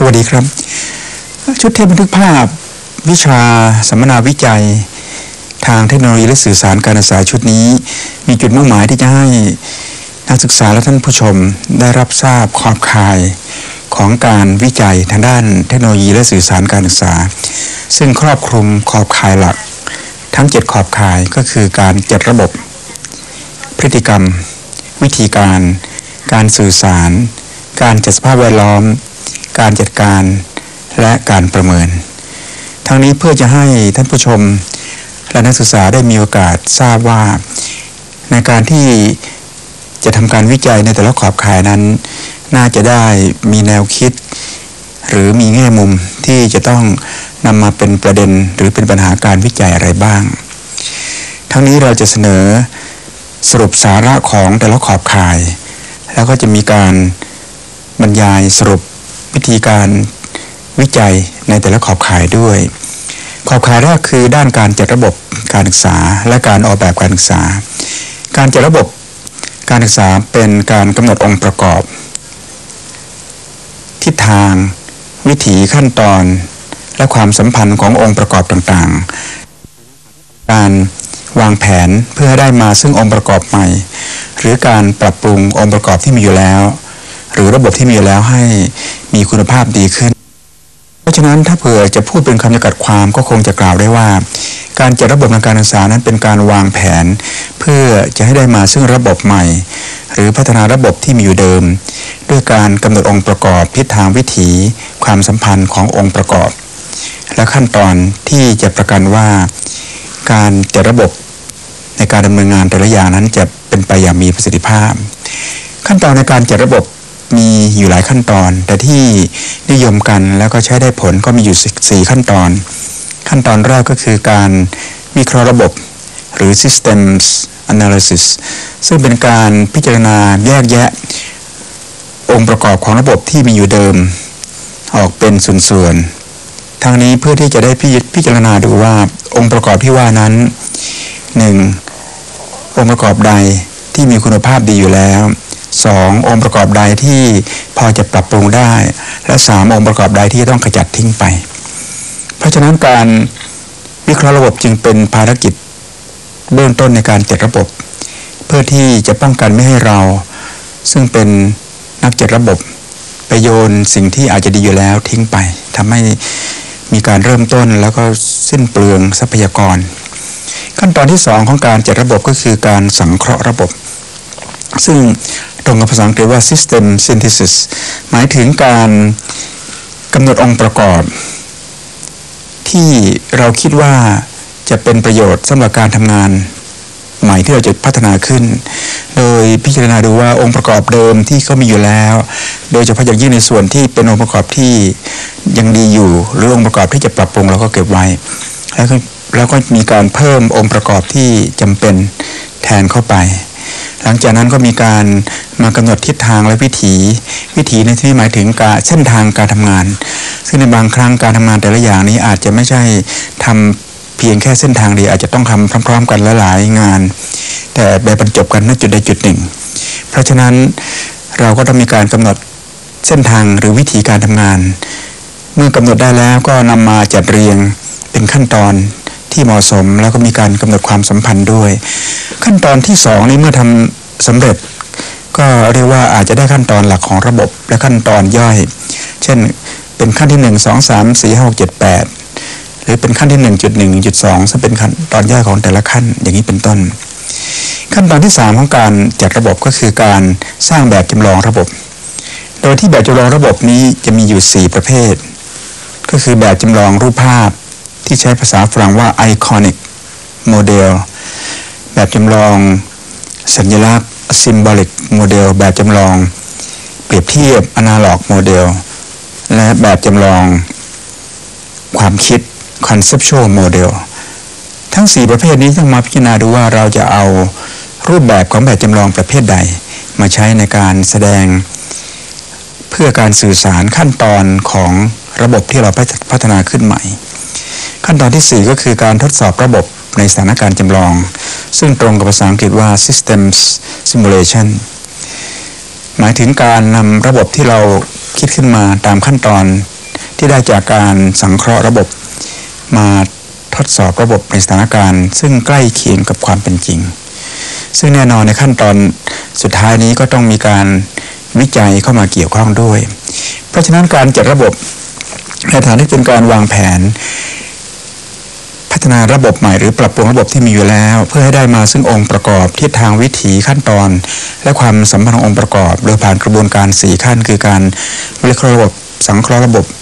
วัสดีครับชุดเทปบันทึกภาพวิชาสัมมนาวิจัยทางเทคโนโลยีและสื่อสารการศึกษาชุดนี้มีจุดมุ่งหมายที่จะให้นักศึกษาและท่านผู้ชมได้รับทราบขอบข่ายของการวิจัยทางด้านเทคโนโลยีและสื่อสารการศึกษาซึ่งครอบคลุมขอบข่ายหลักทั้ง7ขอบข่ายก็คือการจัดระบบพฤติกรรมวิธีการสื่อสารการจัดสภาพแวดล้อมการจัดการและการประเมินทั้งนี้เพื่อจะให้ท่านผู้ชมและนักศึกษาได้มีโอกาสทราบว่าในการที่จะทำการวิจัยในแต่ละขอบข่ายนั้นน่าจะได้มีแนวคิดหรือมีแง่มุมที่จะต้องนำมาเป็นประเด็นหรือเป็นปัญหาการวิจัยอะไรบ้างทั้งนี้เราจะเสนอสรุปสาระของแต่ละขอบข่ายแล้วก็จะมีการบรรยายสรุปวิธีการวิจัยในแต่ละขอบข่ายด้วยขอบข่ายแรกคือด้านการจัดระบบการศึกษาและการออกแบบการศึกษาการจัดระบบการศึกษาเป็นการกำหนดองค์ประกอบทิศทางวิถีขั้นตอนและความสัมพันธ์ขององค์ประกอบต่างๆการวางแผนเพื่อได้มาซึ่งองค์ประกอบใหม่หรือการปรับปรุงองค์ประกอบที่มีอยู่แล้วหรือระบบที่มีอยู่แล้วให้มีคุณภาพดีขึ้นเพราะฉะนั้นถ้าเผื่อจะพูดเป็นคำจำกัดความก็คงจะกล่าวได้ว่าการจัดระบบทางการศึกษานั้นเป็นการวางแผนเพื่อจะให้ได้มาซึ่งระบบใหม่หรือพัฒนาระบบที่มีอยู่เดิมด้วยการกำหนดองค์ประกอบทิศทางวิถีความสัมพันธ์ขององค์ประกอบและขั้นตอนที่จะประกันว่าการจัดระบบในการดำเนินงานแต่ละอย่างนั้นจะเป็นไปอย่างมีประสิทธิภาพขั้นตอนในการจัดระบบมีอยู่หลายขั้นตอนแต่ที่นิยมกันแล้วก็ใช้ได้ผลก็มีอยู่4ขั้นตอนขั้นตอนแรกก็คือการวิเคราะห์ระบบหรือ Systems Analysis ซึ่งเป็นการพิจารณาแยกแยะองค์ประกอบของระบบที่มีอยู่เดิมออกเป็นส่วนๆทางนี้เพื่อที่จะได้พิจารณาดูว่าองค์ประกอบที่ว่านั้น 1. องค์ประกอบใดที่มีคุณภาพดีอยู่แล้ว2. องค์ประกอบใดที่พอจะปรับปรุงได้และ3. องค์ประกอบใดที่ต้องขจัดทิ้งไปเพราะฉะนั้นการวิเคราะห์ระบบจึงเป็นภารกิจเบื้องต้นในการจัดระบบเพื่อที่จะป้องกันไม่ให้เราซึ่งเป็นนักจัดระบบไปโยนสิ่งที่อาจจะดีอยู่แล้วทิ้งไปทำให้มีการเริ่มต้นแล้วก็สิ้นเปลืองทรัพยากรขั้นตอนที่2ของการจัดระบบก็คือการสังเคราะห์ระบบซึ่งตรงกับภาษาอังกฤษว่า System Synthesis หมายถึงการกำหนดองค์ประกอบที่เราคิดว่าจะเป็นประโยชน์สำหรับการทำงานใหม่ที่เราจะพัฒนาขึ้นโดยพิจารณาดูว่าองค์ประกอบเดิมที่เขามีอยู่แล้วโดยเฉพาะอย่างยิ่งในส่วนที่เป็นองค์ประกอบที่ยังดีอยู่หรือองค์ประกอบที่จะปรับปรุงเราก็เก็บไว้แล้วก็มีการเพิ่มองค์ประกอบที่จำเป็นแทนเข้าไปหลังจากนั้นก็มีการมากำหนดทิศทางและวิถีในที่หมายถึงการเส้นทางการทำงานซึ่งในบางครั้งการทำงานแต่ละอย่างนี้อาจจะไม่ใช่ทำเพียงแค่เส้นทางเดียวอาจจะต้องทำพร้อมๆกันหลายๆงานแต่แบบบรรจบกันณจุดใดจุดหนึ่งเพราะฉะนั้นเราก็ต้องมีการกำหนดเส้นทางหรือวิธีการทำงานเมื่อกำหนดได้แล้วก็นำมาจัดเรียงเป็นขั้นตอนที่เหมาะสมแล้วก็มีการกำหนดความสัมพันธ์ด้วยขั้นตอนที่2นี้เมื่อทำสำเร็จก็เรียกว่าอาจจะได้ขั้นตอนหลักของระบบและขั้นตอนย่อยเช่นเป็นขั้นที่1 2 3 4 5 6 7 8หรือเป็นขั้นที่ 1.1 1.2 ซึ่งเป็นขั้นตอนย่อยของแต่ละขั้นอย่างนี้เป็นต้นขั้นตอนที่3ของการจัดระบบก็คือการสร้างแบบจำลองระบบโดยที่แบบจำลองระบบนี้จะมีอยู่4ประเภทก็คือแบบจำลองรูปภาพที่ใช้ภาษาฝรั่งว่า iconic model แบบจำลองสัญลักษณ์ symbolic model แบบจำลองเปรียบเทียบ analog model และแบบจำลองความคิด conceptual model ทั้ง4ประเภทนี้ต้องมาพิจารณาดูว่าเราจะเอารูปแบบของแบบจำลองประเภทใดมาใช้ในการแสดงเพื่อการสื่อสารขั้นตอนของระบบที่เราพัฒนาขึ้นใหม่ขั้นตอนที่4ก็คือการทดสอบระบบในสถานการณ์จำลองซึ่งตรงกับภาษาอังกฤษว่า Systems Simulation หมายถึงการนำระบบที่เราคิดขึ้นมาตามขั้นตอนที่ได้จากการสังเคราะห์ระบบมาทดสอบระบบในสถานการณ์ซึ่งใกล้เคียงกับความเป็นจริงซึ่งแน่นอนในขั้นตอนสุดท้ายนี้ก็ต้องมีการวิจัยเข้ามาเกี่ยวข้องด้วยเพราะฉะนั้นการจัดระบบในฐานะที่เป็นการวางแผนพัฒนาระบบใหม่หรือปรับปรุงระบบที่มีอยู่แล้วเพื่อให้ได้มาซึ่งองค์ประกอบทิศทางวิถีขั้นตอนและความสัมพันธ์ขององค์ประกอบโดยผ่านกระบวนการ4ขั้นคือการวิเคราะห์ระบบสังเคราะห์ระบบ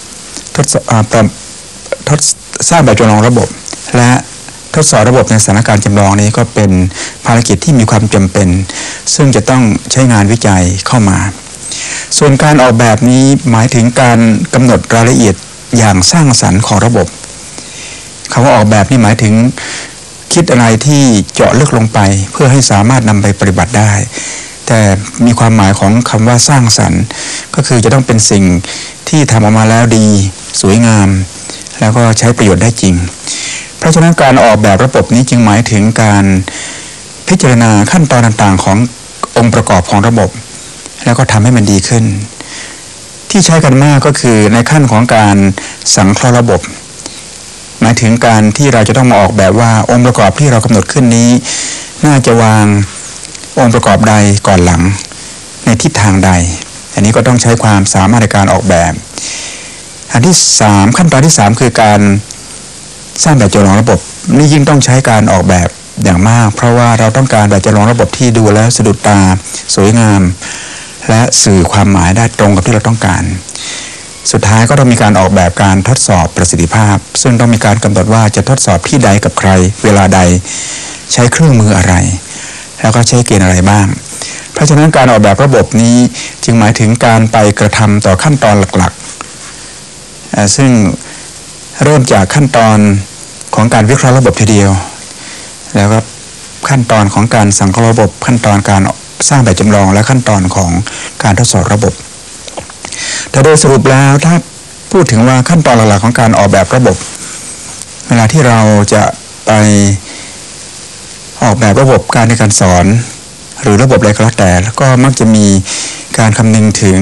สร้างแบบจำลองระบบและทดสอบระบบในสถานการณ์จำลองนี้ก็เป็นภารกิจที่มีความจำเป็นซึ่งจะต้องใช้งานวิจัยเข้ามาส่วนการออกแบบนี้หมายถึงการกำหนดรายละเอียดอย่างสร้างสรรค์ของระบบคำว่าออกแบบนี่หมายถึงคิดอะไรที่เจาะลึกลงไปเพื่อให้สามารถนำไปปฏิบัติได้แต่มีความหมายของคำว่าสร้างสรรค์ก็คือจะต้องเป็นสิ่งที่ทำออกมาแล้วดีสวยงามแล้วก็ใช้ประโยชน์ได้จริงเพราะฉะนั้นการออกแบบระบบนี้จึงหมายถึงการพิจารณาขั้นตอนต่างๆขององค์ประกอบของระบบแล้วก็ทำให้มันดีขึ้นที่ใช้กันมากก็คือในขั้นของการสังเคราะห์ระบบหมายถึงการที่เราจะต้องมาออกแบบว่าองค์ประกอบที่เรากำหนดขึ้นนี้น่าจะวางองค์ประกอบใดก่อนหลังในทิศทางใดอันนี้ก็ต้องใช้ความสามารถในการออกแบบอันที่3ขั้นตอนที่3คือการสร้างแบบจำลองระบบนี่ยิ่งต้องใช้การออกแบบอย่างมากเพราะว่าเราต้องการแบบจำลองระบบที่ดูแล้วสะดุดตาสวยงามและสื่อความหมายได้ตรงกับที่เราต้องการสุดท้ายก็ต้องมีการออกแบบการทดสอบประสิทธิภาพซึ่งต้องมีการกำหนดว่าจะทดสอบที่ใดกับใครเวลาใดใช้เครื่องมืออะไรแล้วก็ใช้เกณฑ์อะไรบ้างเพราะฉะนั้นการออกแบบระบบนี้จึงหมายถึงการไปกระทำต่อขั้นตอนหลักๆซึ่งเริ่มจากขั้นตอนของการวิเคราะห์ระบบทีเดียวแล้วก็ขั้นตอนของการสังเคราะห์ระบบขั้นตอนการสร้างแบบจำลองและขั้นตอนของการทดสอบระบบแต่โดยสรุปแล้วถ้าพูดถึงว่าขั้นตอนหลักๆของการออกแบบระบบเวลาที่เราจะไปออกแบบระบบการเรียนการสอนหรือระบบอะไรก็แล้วแต่แล้วก็มักจะมีการคำนึงถึง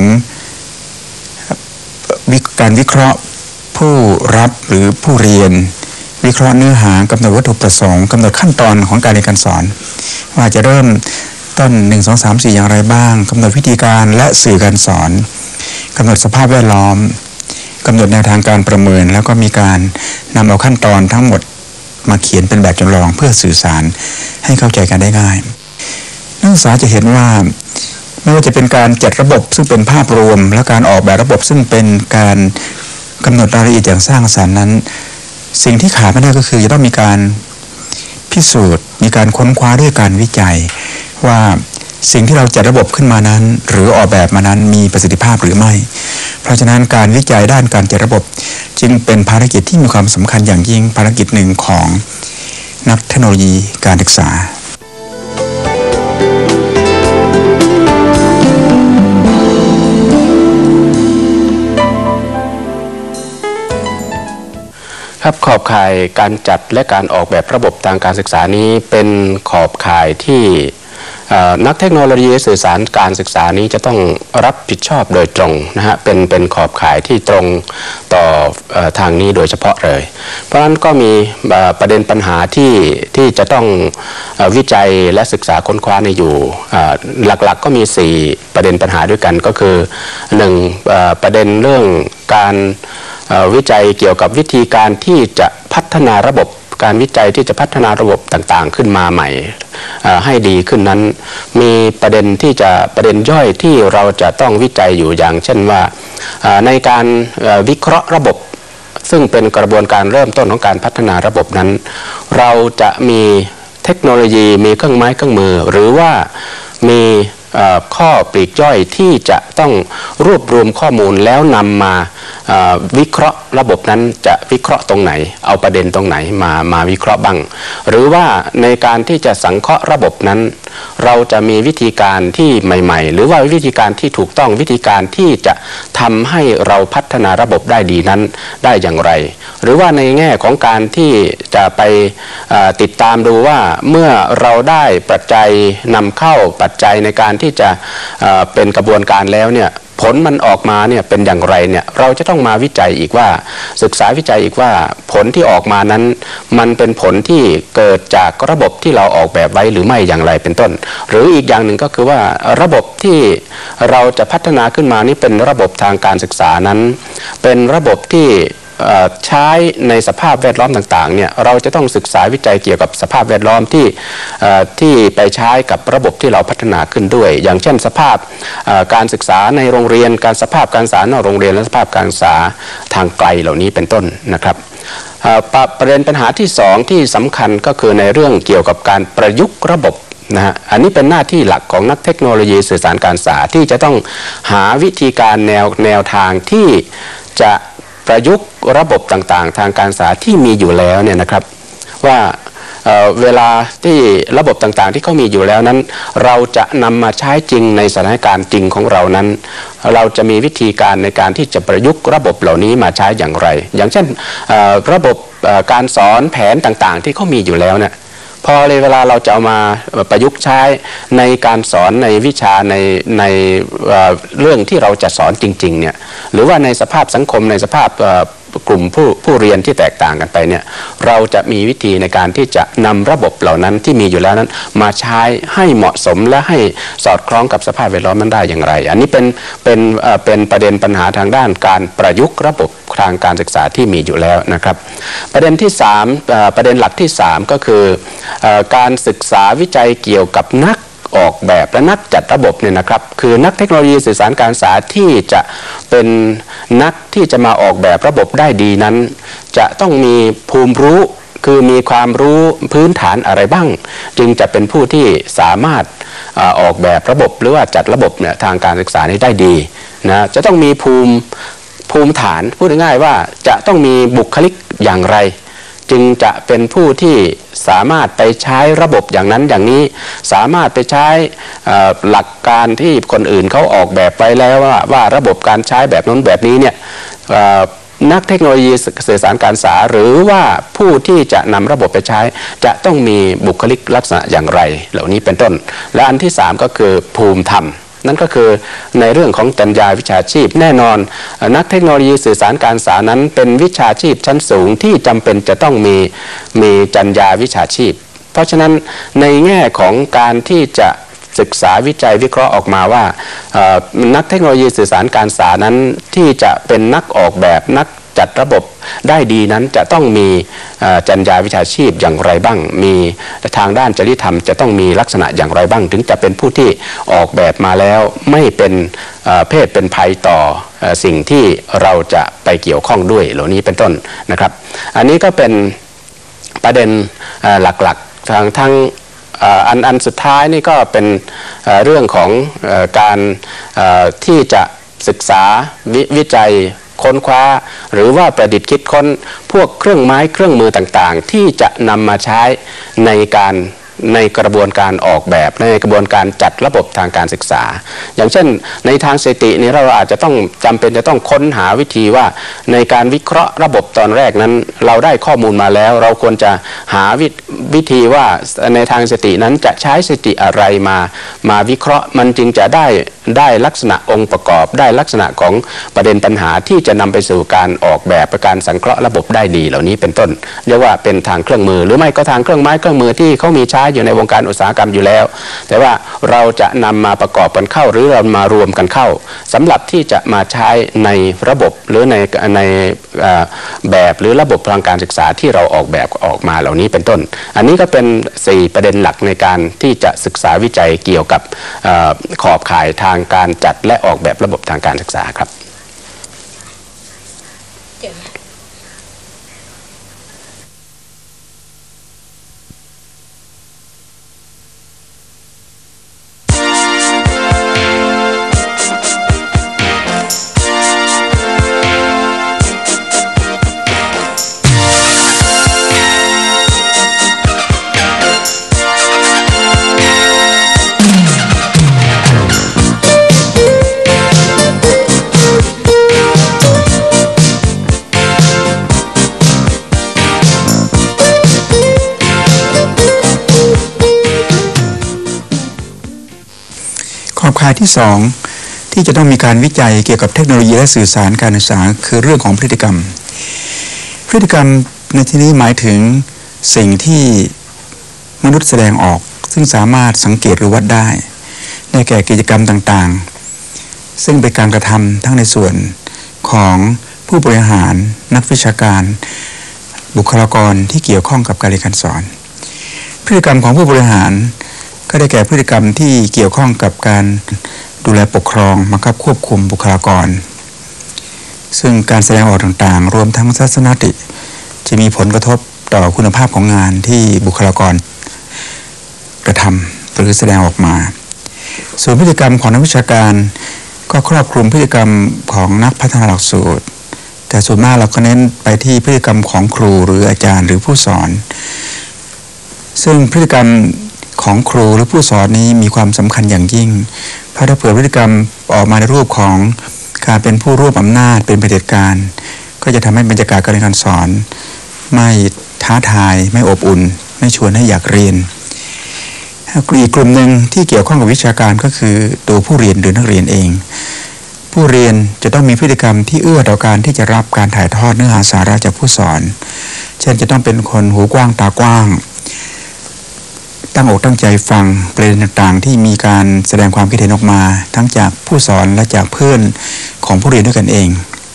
การวิเคราะห์ผู้รับหรือผู้เรียนวิเคราะห์เนื้อหากำหนดวัตถุประสงค์กำหนดขั้นตอนของการเรียนการสอนว่าจะเริ่มต้น1 2 3 4อย่างไรบ้างกำหนดวิธีการและสื่อการสอนกำหนดสภาพแวดล้อมกำหนดแนวทางการประเมินแล้วก็มีการนำเอาขั้นตอนทั้งหมดมาเขียนเป็นแบบจำลองเพื่อสื่อสารให้เข้าใจกันได้ง่ายนักศึกษาจะเห็นว่าไม่ว่าจะเป็นการจัดระบบซึ่งเป็นภาพรวมและการออกแบบระบบซึ่งเป็นการกำหนดรายละเอียดอย่างสร้างสรรค์นั้นสิ่งที่ขาดไม่ได้ก็คือจะต้องมีการพิสูจน์มีการค้นคว้าด้วยการวิจัยว่าสิ่งที่เราจัดระบบขึ้นมานั้นหรือออกแบบมานั้นมีประสิทธิภาพหรือไม่เพราะฉะนั้นการวิจัยด้านการจัดระบบจึงเป็นภารกิจที่มีความสำคัญอย่างยิ่งภารกิจหนึ่งของนักเทคโนโลยีการศึกษาครับขอบข่ายการจัดและการออกแบบระบบทางการศึกษานี้เป็นขอบข่ายที่นักเทคโนโลยีสื่อสารการศึกษานี้จะต้องรับผิดชอบโดยตรงนะฮะเป็นขอบข่ายที่ตรงต่อทางนี้โดยเฉพาะเลยเพราะฉะนั้นก็มีประเด็นปัญหาที่จะต้องวิจัยและศึกษาค้นคว้าในอยู่หลักๆก็มี4ประเด็นปัญหาด้วยกันก็คือ1ประเด็นเรื่องการวิจัยเกี่ยวกับวิธีการที่จะพัฒนาระบบการวิจัยที่จะพัฒนาระบบต่างๆขึ้นมาใหม่ให้ดีขึ้นนั้นมีประเด็นย่อยที่เราจะต้องวิจัยอยู่อย่างเช่นว่าในการวิเคราะห์ระบบซึ่งเป็นกระบวนการเริ่มต้นของการพัฒนาระบบนั้นเราจะมีเทคโนโลยีมีเครื่องไม้เครื่องมือหรือว่ามีข้อปลีกย่อยที่จะต้องรวบรวมข้อมูลแล้วนำมาวิเคราะห์ระบบนั้นจะวิเคราะห์ตรงไหนเอาประเด็นตรงไหนมาวิเคราะห์บ้างหรือว่าในการที่จะสังเคราะห์ระบบนั้นเราจะมีวิธีการที่ใหม่ๆหรือว่าวิธีการที่ถูกต้องวิธีการที่จะทำให้เราพัฒนาระบบได้ดีนั้นได้อย่างไรหรือว่าในแง่ของการที่จะไปติดตามดูว่าเมื่อเราได้ปัจจัยนำเข้าปัจจัยในการที่จะเป็นกระบวนการแล้วเนี่ยผลมันออกมาเนี่ยเป็นอย่างไรเนี่ยเราจะต้องมาวิจัยอีกว่าศึกษาวิจัยอีกว่าผลที่ออกมานั้นมันเป็นผลที่เกิดจากระบบที่เราออกแบบไว้หรือไม่อย่างไรเป็นต้นหรืออีกอย่างหนึ่งก็คือว่าระบบที่เราจะพัฒนาขึ้นมานี่เป็นระบบทางการศึกษานั้นเป็นระบบที่ใช้ในสภาพแวดล้อมต่างๆเนี่ยเราจะต้องศึกษาวิจัยเกี่ยวกับสภาพแวดล้อมที่ไปใช้กับระบบที่เราพัฒนาขึ้นด้วยอย่างเช่นสภาพการศึกษาในโรงเรียนการสภาพการศึกษานอกโรงเรียนและสภาพการศึกษาทางไกลเหล่านี้เป็นต้นนะครับประเด็นปัญหาที่2ที่สำคัญก็คือในเรื่องเกี่ยวกับการประยุกต์ระบบนะฮะอันนี้เป็นหน้าที่หลักของนักเทคโนโลยีสื่อสารการศึกษาที่จะต้องหาวิธีการแนวทางที่จะประยุกต์ระบบต่างๆทางการศึกษาที่มีอยู่แล้วเนี่ยนะครับว่าเวลาที่ระบบต่างๆที่เขามีอยู่แล้วนั้นเราจะนำมาใช้จริงในสถานการณ์จริงของเรานั้นเราจะมีวิธีการในการที่จะประยุกต์ระบบเหล่านี้มาใช้อย่างไรอย่างเช่นระบบการสอนแผนต่างๆที่เขามีอยู่แล้วเนี่ยพอเวลาเราจะเอามาประยุกต์ใช้ในการสอนในวิชาในเรื่องที่เราจะสอนจริงๆเนี่ยหรือว่าในสภาพสังคมในสภาพกลุ่มผู้เรียนที่แตกต่างกันไปเนี่ยเราจะมีวิธีในการที่จะนำระบบเหล่านั้นที่มีอยู่แล้วนั้นมาใช้ให้เหมาะสมและให้สอดคล้องกับสภาพแวดล้อมนั้นได้อย่างไรอันนี้เป็นประเด็นปัญหาทางด้านการประยุกต์ระบบทางการศึกษาที่มีอยู่แล้วนะครับประเด็นที่3ประเด็นหลักที่3ก็คือการศึกษาวิจัยเกี่ยวกับนักออกแบบและนักจัดระบบเนี่ยนะครับคือนักเทคโนโลยีสื่อสารการศึกษาที่จะเป็นนักที่จะมาออกแบบระบบได้ดีนั้นจะต้องมีภูมิรู้คือมีความรู้พื้นฐานอะไรบ้างจึงจะเป็นผู้ที่สามารถออกแบบระบบหรือว่าจัดระบบเนี่ยทางการศึกษานี้ได้ดีนะจะต้องมีภูมิฐานพูดง่ายๆว่าจะต้องมีบุคลิกอย่างไรจึงจะเป็นผู้ที่สามารถไปใช้ระบบอย่างนั้นอย่างนี้สามารถไปใช้หลักการที่คนอื่นเขาออกแบบไปแล้วว่าระบบการใช้แบบนั้นแบบนี้เนี่ยนักเทคโนโลยีสื่อสารการศึกษาหรือว่าผู้ที่จะนำระบบไปใช้จะต้องมีบุคลิกลักษณะอย่างไรเหล่านี้เป็นต้นและอันที่3ก็คือภูมิธรรมนั่นก็คือในเรื่องของจรรยาวิชาชีพแน่นอนนักเทคโนโลยีสื่อสารการศึกษานั้นเป็นวิชาชีพชั้นสูงที่จำเป็นจะต้องมีจรรยาวิชาชีพเพราะฉะนั้นในแง่ของการที่จะศึกษาวิจัยวิเคราะห์ออกมาว่านักเทคโนโลยีสื่อสารการศึกษานั้นที่จะเป็นนักออกแบบนักจัดระบบได้ดีนั้นจะต้องมีจรรยาวิชาชีพอย่างไรบ้างมีทางด้านจริยธรรมจะต้องมีลักษณะอย่างไรบ้างถึงจะเป็นผู้ที่ออกแบบมาแล้วไม่เป็นเพศเป็นภัยต่อสิ่งที่เราจะไปเกี่ยวข้องด้วยเหล่านี้เป็นต้นนะครับอันนี้ก็เป็นประเด็นหลักๆทั้งอันสุดท้ายนี่ก็เป็นเรื่องของการที่จะศึกษาวิจัยค้นคว้าหรือว่าประดิษฐ์คิดค้นพวกเครื่องไม้เครื่องมือต่างๆที่จะนำมาใช้ในกระบวนการออกแบบในกระบวนการจัดระบบทางการศึกษาอย่างเช่นในทางสถิตินี้เราอาจจะต้องจำเป็นจะต้องค้นหาวิธีว่าในการวิเคราะห์ระบบตอนแรกนั้นเราได้ข้อมูลมาแล้วเราควรจะหาวิธีว่าในทางสถิตินั้นจะใช้สถิติอะไรมาวิเคราะห์มันจึงจะได้ลักษณะองค์ประกอบได้ลักษณะของประเด็นปัญหาที่จะนำไปสู่การออกแบบการสังเคราะห์ระบบได้ดีเหล่านี้เป็นต้นเรียกว่าเป็นทางเครื่องมือหรือไม่ก็ทางเครื่องไม้เครื่องมือที่เขามีใช้อยู่ในวงการอุตสาหกรรมอยู่แล้วแต่ว่าเราจะนำมาประกอบกันเข้าหรือเรามารวมกันเข้าสำหรับที่จะมาใช้ในระบบหรือในแบบหรือระบบทางการศึกษาที่เราออกแบบออกมาเหล่านี้เป็นต้นอันนี้ก็เป็น4ประเด็นหลักในการที่จะศึกษาวิจัยเกี่ยวกับขอบข่ายทางการจัดและออกแบบระบบทางการศึกษาครับขอบข่ายที่2ที่ที่จะต้องมีการวิจัยเกี่ยวกับเทคโนโลยีและสื่อสารการศึกษาคือเรื่องของพฤติกรรมในที่นี้หมายถึงสิ่งที่มนุษย์แสดงออกซึ่งสามารถสังเกตหรือวัดได้ในแก่กิจกรรมต่างๆซึ่งเป็นการกระทำทั้งในส่วนของผู้บริหารนักวิชาการบุคลากรที่เกี่ยวข้องกับการเรียนการสอนพฤติกรรมของผู้บริหารก็ได้แก่พฤติกรรมที่เกี่ยวข้องกับการดูแลปกครองบังคับควบคุมบุคลากรซึ่งการแสดงออกต่างๆรวมทั้งทัศนคติจะมีผลกระทบต่อคุณภาพของงานที่บุคลากรกระทำหรือแสดงออกมาส่วนพฤติกรรมของนักวิชาการก็ครอบคลุมพฤติกรรมของนักพัฒนาหลักสูตรแต่ส่วนมากเราก็เน้นไปที่พฤติกรรมของครูหรืออาจารย์หรือผู้สอนซึ่งพฤติกรรมของครูหรือผู้สอนนี้มีความสำคัญอย่างยิ่งเพราะถ้าเผื่อพฤติกรรมออกมาในรูปของการเป็นผู้รวบอำนาจเป็นเผด็จการก็จะทำให้บรรยากาศการเรียนการสอนไม่ท้าทายไม่อบอุ่นไม่ชวนให้อยากเรียนอีกกลุ่มหนึ่งที่เกี่ยวข้องกับวิชาการก็คือตัวผู้เรียนหรือนักเรียนเองผู้เรียนจะต้องมีพฤติกรรมที่เอื้อต่อการที่จะรับการถ่ายทอดเนื้อหาสาระจากผู้สอนเช่นจะต้องเป็นคนหูกว้างตากว้างตั้งอกตั้งใจฟังประเด็นต่างๆที่มีการแสดงความคิดเห็นออกมาทั้งจากผู้สอนและจากเพื่อนของผู้เรียนด้วยกันเอง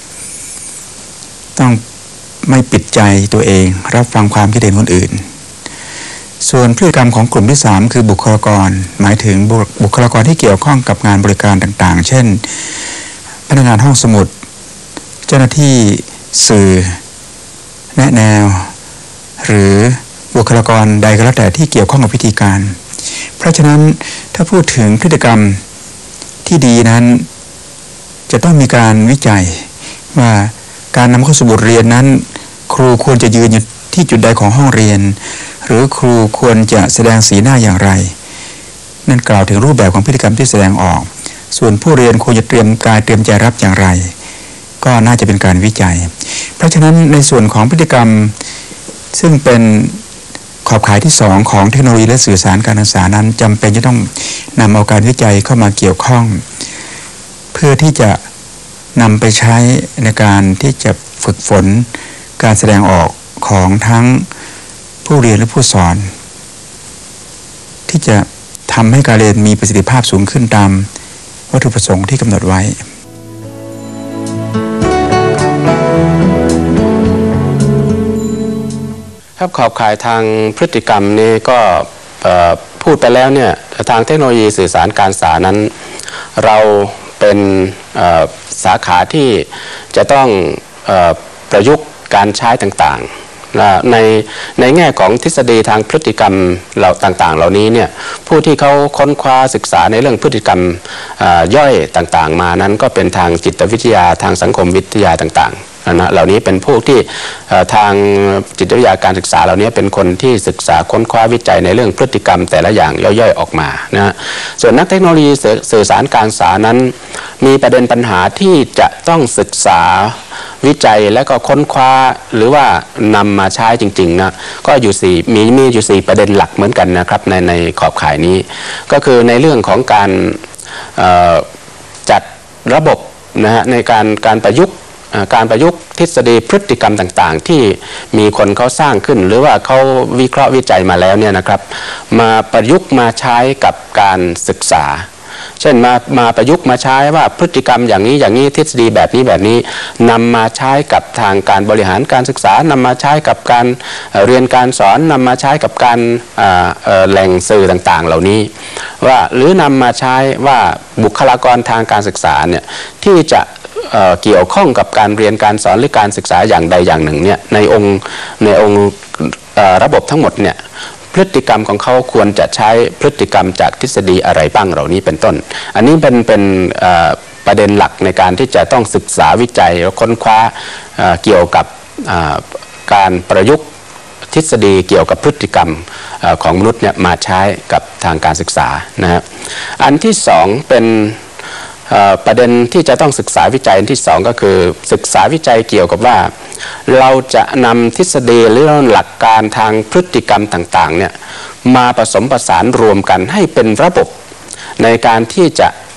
ต้องไม่ปิดใจตัวเองรับฟังความคิดเห็นคนอื่นส่วนพฤติกรรมของกลุ่มที่3คือบุคลากรหมายถึงบุคลากรที่เกี่ยวข้องกับงานบริการต่างๆเช่นพนักงานห้องสมุดเจ้าหน้าที่สื่อแนะแนวหรือบุคลากรใดก็แล้วแต่ที่เกี่ยวข้องกับพิธีการเพราะฉะนั้นถ้าพูดถึงพฤติกรรมที่ดีนั้นจะต้องมีการวิจัยว่าการนำเข้าสู่บทเรียนนั้นครูควรจะยืนอยู่ที่จุดใดของห้องเรียนหรือครูควรจะแสดงสีหน้าอย่างไรนั่นกล่าวถึงรูปแบบของพฤติกรรมที่แสดงออกส่วนผู้เรียนควรจะเตรียมกายเตรียมใจรับอย่างไรก็น่าจะเป็นการวิจัยเพราะฉะนั้นในส่วนของพฤติกรรมซึ่งเป็นขอบข่ายที่2ของเทคโนโลยีและสื่อสารการศึกษานั้นจำเป็นจะต้องนำเอาการวิจัยเข้ามาเกี่ยวข้องเพื่อที่จะนำไปใช้ในการที่จะฝึกฝนการแสดงออกของทั้งผู้เรียนและผู้สอนที่จะทำให้การเรียนมีประสิทธิภาพสูงขึ้นตามวัตถุประสงค์ที่กำหนดไว้ครับขอบข่ายทางพฤติกรรมนี้ก็พูดไปแล้วเนี่ยทางเทคโนโลยีสื่อสารการศึกษานั้นเราเป็นสาขาที่จะต้องประยุกต์การใช้ต่างๆในแง่ของทฤษฎีทางพฤติกรรมเราต่างๆเหล่านี้เนี่ยผู้ที่เขาค้นคว้าศึกษาในเรื่องพฤติกรรมย่อยต่างๆมานั้นก็เป็นทางจิตวิทยาทางสังคมวิทยาต่างๆนะเหล่านี้เป็นพวกที่ทางจิตวิทยาการศึกษาเหล่านี้เป็นคนที่ศึกษาค้นคว้าวิจัยในเรื่องพฤติกรรมแต่ละอย่างย่อยๆออกมานะส่วนนักเทคโนโลยีสื่อสารการศึกษานั้นมีประเด็นปัญหาที่จะต้องศึกษาวิจัยและก็ค้นคว้าหรือว่านำมาใช้จริงๆนะก็อยู่มีอยู่4ประเด็นหลักเหมือนกันนะครับในขอบข่ายนี้ก็คือในเรื่องของการจัดระบบนะฮะในการประยุกต์ทฤษฎีพฤติกรรมต่างๆที่มีคนเขาสร้างขึ้นหรือว่าเขาวิเคราะห์วิจัยมาแล้วเนี่ยนะครับมาประยุกต์มาใช้กับการศึกษาเช่นมาประยุกต์มาใช้ว่าพฤติกรรมอย่างนี้ทฤษฎีแบบนี้นำมาใช้กับทางการบริหารการศึกษานำมาใช้กับการเรียนการสอนนำมาใช้กับการแหล่งสื่อต่างๆเหล่านี้ว่าหรือนำมาใช้ว่าบุคลากรทางการศึกษาเนี่ยที่จะเกี่ยวข้องกับการเรียนการสอนหรือการศึกษาอย่างใดอย่างหนึ่งเนี่ยในองค์ระบบทั้งหมดเนี่ยพฤติกรรมของเขาควรจะใช้พฤติกรรมจากทฤษฎีอะไรบ้างเหล่านี้เป็นต้นอันนี้เป็นประเด็นหลักในการที่จะต้องศึกษาวิจัยและค้นคว้าเกี่ยวกับการประยุกต์ทฤษฎีเกี่ยวกับพฤติกรรมของมนุษย์เนี่ยมาใช้กับทางการศึกษานะครับอันที่2เป็นประเด็นที่จะต้องศึกษาวิจัยที่2ก็คือศึกษาวิจัยเกี่ยวกับว่าเราจะนำทฤษฎีหรือหลักการทางพฤติกรรมต่างๆเนี่ยมาผสมผสานรวมกันให้เป็นระบบในการที่จะ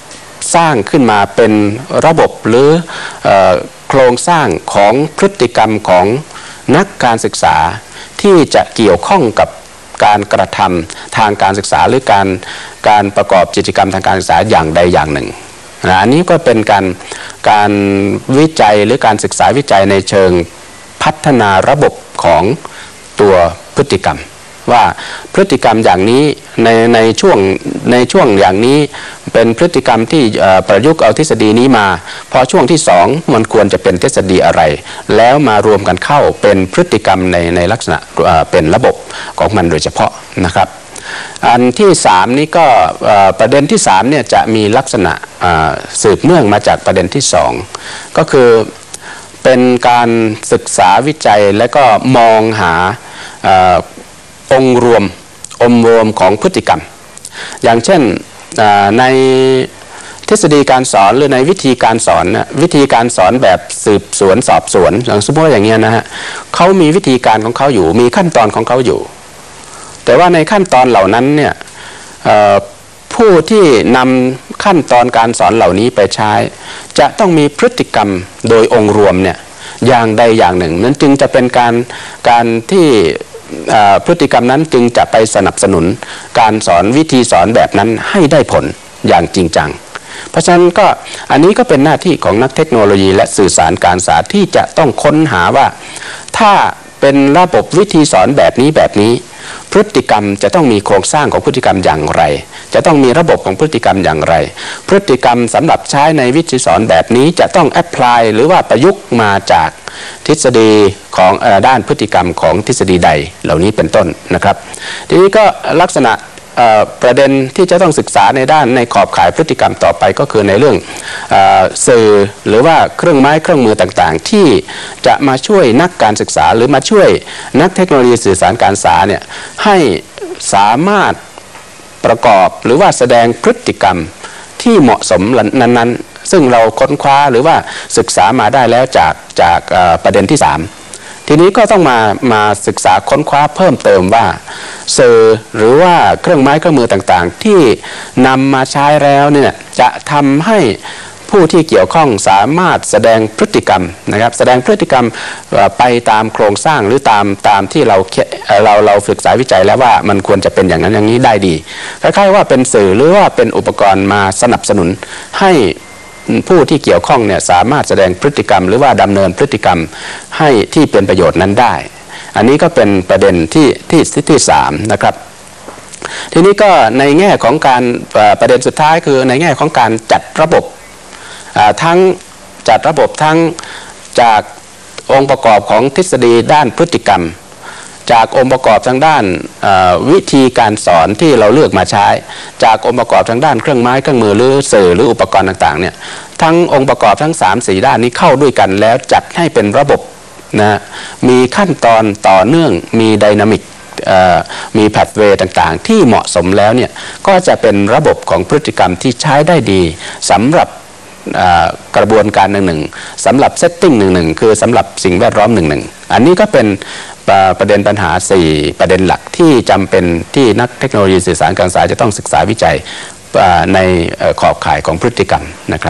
สร้างขึ้นมาเป็นระบบหรือโครงสร้างของพฤติกรรมของนักการศึกษาที่จะเกี่ยวข้องกับการกระทำทางการศึกษาหรือการประกอบกิจกรรมทางการศึกษาอย่างใดอย่างหนึ่งอันนี้ก็เป็นการวิจัยหรือการศึกษาวิจัยในเชิงพัฒนาระบบของตัวพฤติกรรมว่าพฤติกรรมอย่างนี้ในช่วงอย่างนี้เป็นพฤติกรรมที่ประยุกต์เอาทฤษฎีนี้มาพอช่วงที่2มันควรจะเป็นทฤษฎีอะไรแล้วมารวมกันเข้าเป็นพฤติกรรมในลักษณะเป็นระบบของมันโดยเฉพาะนะครับอันที่3นี้ก็ประเด็นที่3เนี่ยจะมีลักษณะสืบเนื่องมาจากประเด็นที่2ก็คือเป็นการศึกษาวิจัยและก็มองหาองค์รวมของพฤติกรรมอย่างเช่นในทฤษฎีการสอนหรือในวิธีการสอนแบบสืบสวนสอบสวนอย่างสมมติว่าอย่างเงี้ยนะฮะเขามีวิธีการของเขาอยู่มีขั้นตอนของเขาอยู่แต่ว่าในขั้นตอนเหล่านั้นเนี่ยผู้ที่นำขั้นตอนการสอนเหล่านี้ไปใช้จะต้องมีพฤติกรรมโดยองค์รวมเนี่ยอย่างใดอย่างหนึ่งนั้นจึงจะเป็นการที่พฤติกรรมนั้นจึงจะไปสนับสนุนการสอนวิธีสอนแบบนั้นให้ได้ผลอย่างจริงจังเพราะฉะนั้นก็อันนี้ก็เป็นหน้าที่ของนักเทคโนโลยีและสื่อสารการสอนที่จะต้องค้นหาว่าถ้าเป็นระบบวิธีสอนแบบนี้พฤติกรรมจะต้องมีโครงสร้างของพฤติกรรมอย่างไรจะต้องมีระบบของพฤติกรรมอย่างไรพฤติกรรมสำหรับใช้ในวิธีสอนแบบนี้จะต้องแอพพลายหรือว่าประยุกต์มาจากทฤษฎีของด้านพฤติกรรมของทฤษฎีใดเหล่านี้เป็นต้นนะครับทีนี้ก็ลักษณะประเด็นที่จะต้องศึกษาในด้านในขอบข่ายพฤติกรรมต่อไปก็คือในเรื่องสื่อหรือว่าเครื่องไม้เครื่องมือต่างๆที่จะมาช่วยนักการศึกษาหรือมาช่วยนักเทคโนโลยีสื่อสารการสอนเนี่ยให้สามารถประกอบหรือว่าแสดงพฤติกรรมที่เหมาะสมนั้นๆซึ่งเราค้นคว้าหรือว่าศึกษามาได้แล้วจากประเด็นที่3ทีนี้ก็ต้องมาศึกษาค้นคว้าเพิ่มเติมว่าสื่อหรือว่าเครื่องไม้เครื่องมือต่างๆที่นำมาใช้แล้วเนี่ยจะทำให้ผู้ที่เกี่ยวข้องสามารถแสดงพฤติกรรมนะครับแสดงพฤติกรรมไปตามโครงสร้างหรือตามที่เราศึกษาวิจัยแล้วว่ามันควรจะเป็นอย่างนั้นอย่างนี้ได้ดีคล้ายๆว่าเป็นสื่อหรือว่าเป็นอุปกรณ์มาสนับสนุนให้ผู้ที่เกี่ยวข้องเนี่ยสามารถแสดงพฤติกรรมหรือว่าดำเนินพฤติกรรมให้ที่เป็นประโยชน์นั้นได้อันนี้ก็เป็นประเด็นที่3นะครับทีนี้ก็ในแง่ของการประเด็นสุดท้ายคือในแง่ของการจัดระบบทั้งจัดระบบทั้งจากองค์ประกอบของทฤษฎีด้านพฤติกรรมจากองค์ประกอบทางด้านวิธีการสอนที่เราเลือกมาใช้จากองค์ประกอบทางด้านเครื่องไม้เครื่องมือหรือสื่อหรืออุปกรณ์ต่างๆเนี่ยทั้งองค์ประกอบทั้ง 3-4 ด้านนี้เข้าด้วยกันแล้วจัดให้เป็นระบบนะมีขั้นตอนต่อเนื่องมีไดนามิกมีแพทเวย์ต่างๆที่เหมาะสมแล้วเนี่ยก็จะเป็นระบบของพฤติกรรมที่ใช้ได้ดีสำหรับกระบวนการหนึ่งสำหรับเซตติ้งหนึ่งคือสำหรับสิ่งแวดล้อมหนึ่งอันนี้ก็เป็นประเด็นปัญหา4ประเด็นหลักที่จำเป็นที่นักเทคโนโลยีสื่อสารการสอนจะต้องศึกษาวิจัยในขอบข่ายของพฤติกรรมนะครับ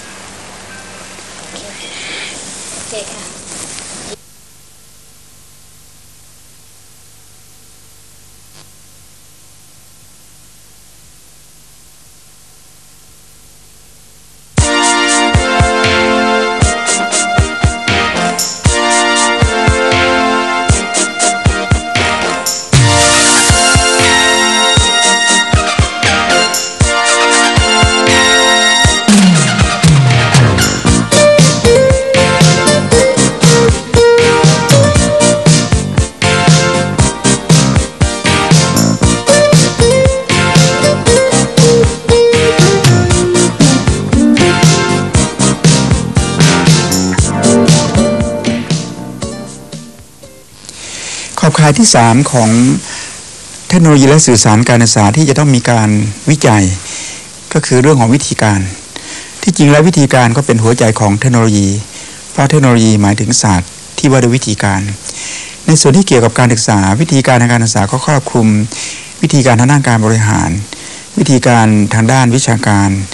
ขอบข่ายที่3ของเทคโนโลยีและสื่อสารการศึกษาที่จะต้องมีการวิจัยก็คือเรื่องของวิธีการที่จริงแล้ววิธีการก็เป็นหัวใจของเทคโนโลยีเพราะเทคโนโลยีหมายถึงศาสตร์ที่ว่าด้วยวิธีการในส่วนที่เกี่ยวกับการศึกษาวิธีการทางการศึกษาก็ครอบคลุมวิธีการทางด้านการบริหารวิธีการทางด้านวิชาการ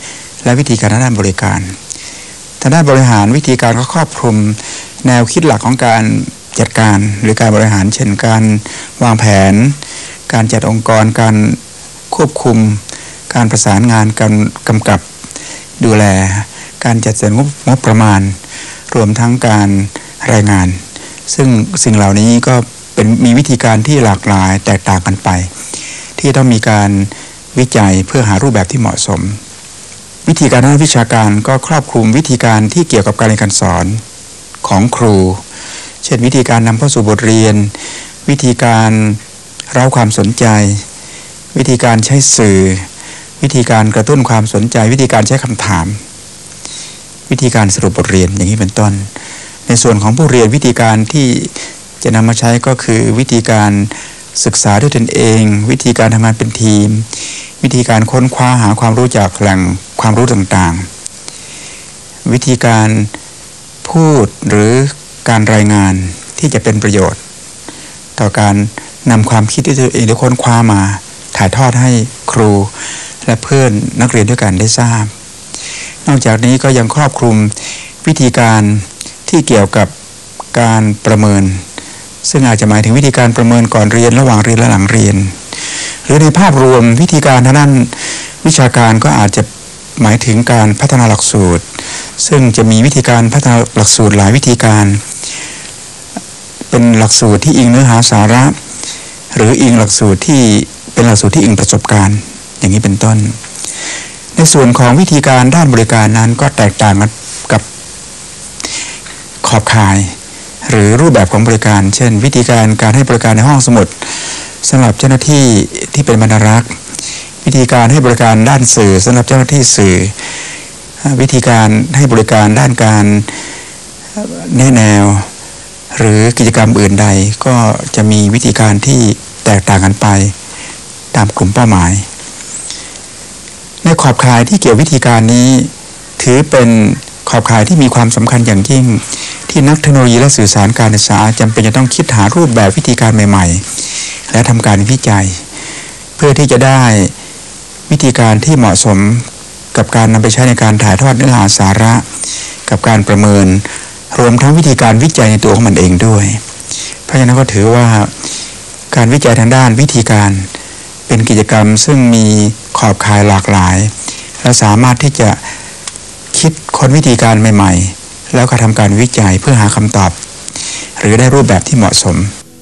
และวิธีการทางด้านบริการทางด้านบริหารวิธีการก็ครอบคลุมแนวคิดหลักของการจัดการหรือการบริหารเช่นการวางแผนการจัดองค์กรการควบคุมการประสานงานการกำกับดูแลการจัดสรรงบประมาณรวมทั้งการรายงานซึ่งสิ่งเหล่านี้ก็มีวิธีการที่หลากหลายแตกต่างกันไปที่ต้องมีการวิจัยเพื่อหารูปแบบที่เหมาะสมวิธีการด้านวิชาการก็ครอบคลุมวิธีการที่เกี่ยวกับการเรียนการสอนของครูเช่นวิธีการนำเข้าสู่บทเรียนวิธีการเร้าความสนใจวิธีการใช้สื่อวิธีการกระตุ้นความสนใจวิธีการใช้คำถามวิธีการสรุปบทเรียนอย่างนี้เป็นต้นในส่วนของผู้เรียนวิธีการที่จะนำมาใช้ก็คือวิธีการศึกษาด้วยตนเองวิธีการทำงานเป็นทีมวิธีการค้นคว้าหาความรู้จากแหล่งความรู้ต่างๆวิธีการพูดหรือการรายงานที่จะเป็นประโยชน์ต่อการนำความคิดที่ตัวเองได้ค้นคว้ามาถ่ายทอดให้ครูและเพื่อนนักเรียนด้วยกันได้ทราบนอกจากนี้ก็ยังครอบคลุมวิธีการที่เกี่ยวกับการประเมินซึ่งอาจจะหมายถึงวิธีการประเมินก่อนเรียนระหว่างเรียนและหลังเรียนหรือในภาพรวมวิธีการทางด้านวิชาการก็อาจจะหมายถึงการพัฒนาหลักสูตรซึ่งจะมีวิธีการพัฒนาหลักสูตรหลายวิธีการเป็นหลักสูตรที่อิงเนื้อหาสาระหรืออิงหลักสูตรที่เป็นหลักสูตรที่อิงประสบการณ์อย่างนี้เป็นต้นในส่วนของวิธีการด้านบริการนั้นก็แตกต่างกันกับขอบข่ายหรือรูปแบบของบริการเช่นวิธีการให้บริการในห้องสมุดสำหรับเจ้าหน้าที่ที่เป็นบรรณารักษ์วิธีการให้บริการด้านสื่อสำหรับเจ้าหน้าที่สื่อวิธีการให้บริการด้านการแนะแนวหรือกิจกรรมอื่นใดก็จะมีวิธีการที่แตกต่างกันไปตามกลุ่มเป้าหมายในขอบข่ายที่เกี่ยววิธีการนี้ถือเป็นขอบข่ายที่มีความสำคัญอย่างยิ่งที่นักเทคโนโลยีและสื่อสารการศึกษาจำเป็นจะต้องคิดหารูปแบบวิธีการใหม่ๆและทำการวิจัยเพื่อที่จะได้วิธีการที่เหมาะสมกับการนำไปใช้ในการถ่ายทอดเนื้อหาสาระกับการประเมินรวมทั้งวิธีการวิจัยในตัวของมันเองด้วยเพราะฉะนั้นก็ถือว่าการวิจัยทางด้านวิธีการเป็นกิจกรรมซึ่งมีขอบข่ายหลากหลายและสามารถที่จะคิดค้นวิธีการใหม่ๆแล้วก็ทำการวิจัยเพื่อหาคำตอบหรือได้รูปแบบที่เหมาะสม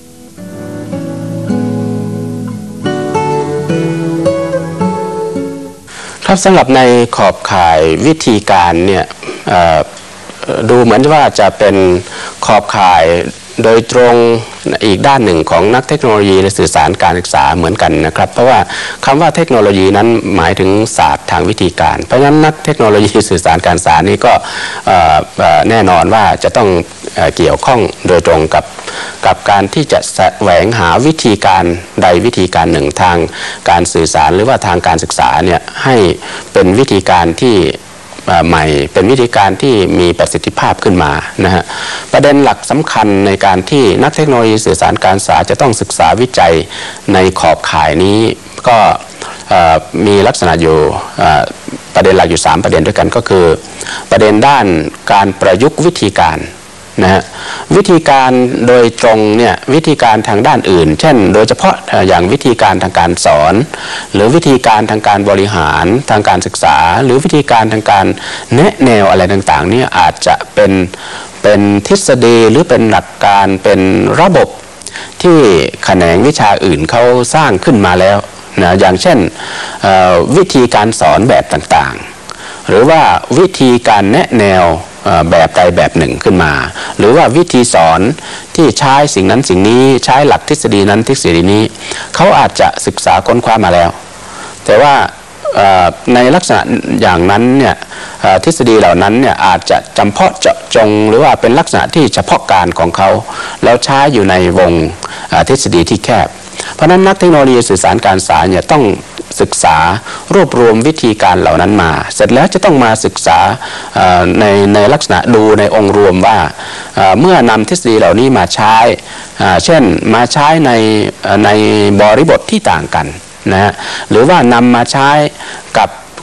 ครับสำหรับในขอบข่ายวิธีการเนี่ยดูเหมือนว่าจะเป็นขอบข่ายโดยตรงอีกด้านหนึ่งของนักเทคโนโลยีและสื่อสารการศึกษาเหมือนกันนะครับเพราะว่าคำว่าเทคโนโลยีนั้นหมายถึงศาสตร์ทางวิธีการเพราะฉะนั้นนักเทคโนโลยีสื่อสารการศึกษานี่ก็แน่นอนว่าจะต้องเกี่ยวข้องโดยตรงกับการที่จะแสวงหาวิธีการใดวิธีการหนึ่งทางการสื่อสารหรือว่าทางการศึกษาเนี่ยให้เป็นวิธีการที่ใหม่เป็นวิธีการที่มีประสิทธิภาพขึ้นมานะฮะประเด็นหลักสำคัญในการที่นักเทคโนโลยีสื่อสารการศึกษาจะต้องศึกษาวิจัยในขอบข่ายนี้ก็มีลักษณะอยู่ประเด็นหลักอยู่3ประเด็นด้วยกันก็คือประเด็นด้านการประยุกต์วิธีการนะฮะวิธีการโดยตรงเนี่ยวิธีการทางด้านอื่นเช่นโดยเฉพาะอย่างวิธีการทางการสอนหรือวิธีการทางการบริหารทางการศึกษาหรือวิธีการทางการแนะแนวอะไรต่างๆนี่อาจจะเป็นทฤษฎีหรือเป็นหลักการเป็นระบบที่แขนงวิชาอื่นเขาสร้างขึ้นมาแล้วนะอย่างเช่นวิธีการสอนแบบต่างๆหรือว่าวิธีการแนะแนวแบบใดแบบหนึ่งขึ้นมาหรือว่าวิธีสอนที่ใช้สิ่งนั้นสิ่งนี้ใช้หลักทฤษฎีนั้นทฤษฎีนี้เขาอาจจะศึกษาค้นคว้ามาแล้วแต่ว่าในลักษณะอย่างนั้นเนี่ยทฤษฎีเหล่านั้นเนี่ยอาจจะจำเพาะเจาะจงหรือว่าเป็นลักษณะที่เฉพาะการของเขาแล้วใช้อยู่ในวงทฤษฎีที่แคบเพราะนั้นนักเทคโนโลยีสื่อสารการสารเนี่ยต้องศึกษารวบรวมวิธีการเหล่านั้นมาเสร็จแล้วจะต้องมาศึกษาในลักษณะดูในองค์รวมว่าเมื่อนำทฤษฎีเหล่านี้มาใช้เช่นมาใช้ในบริบทที่ต่างกันนะฮะหรือว่านำมาใช้กับก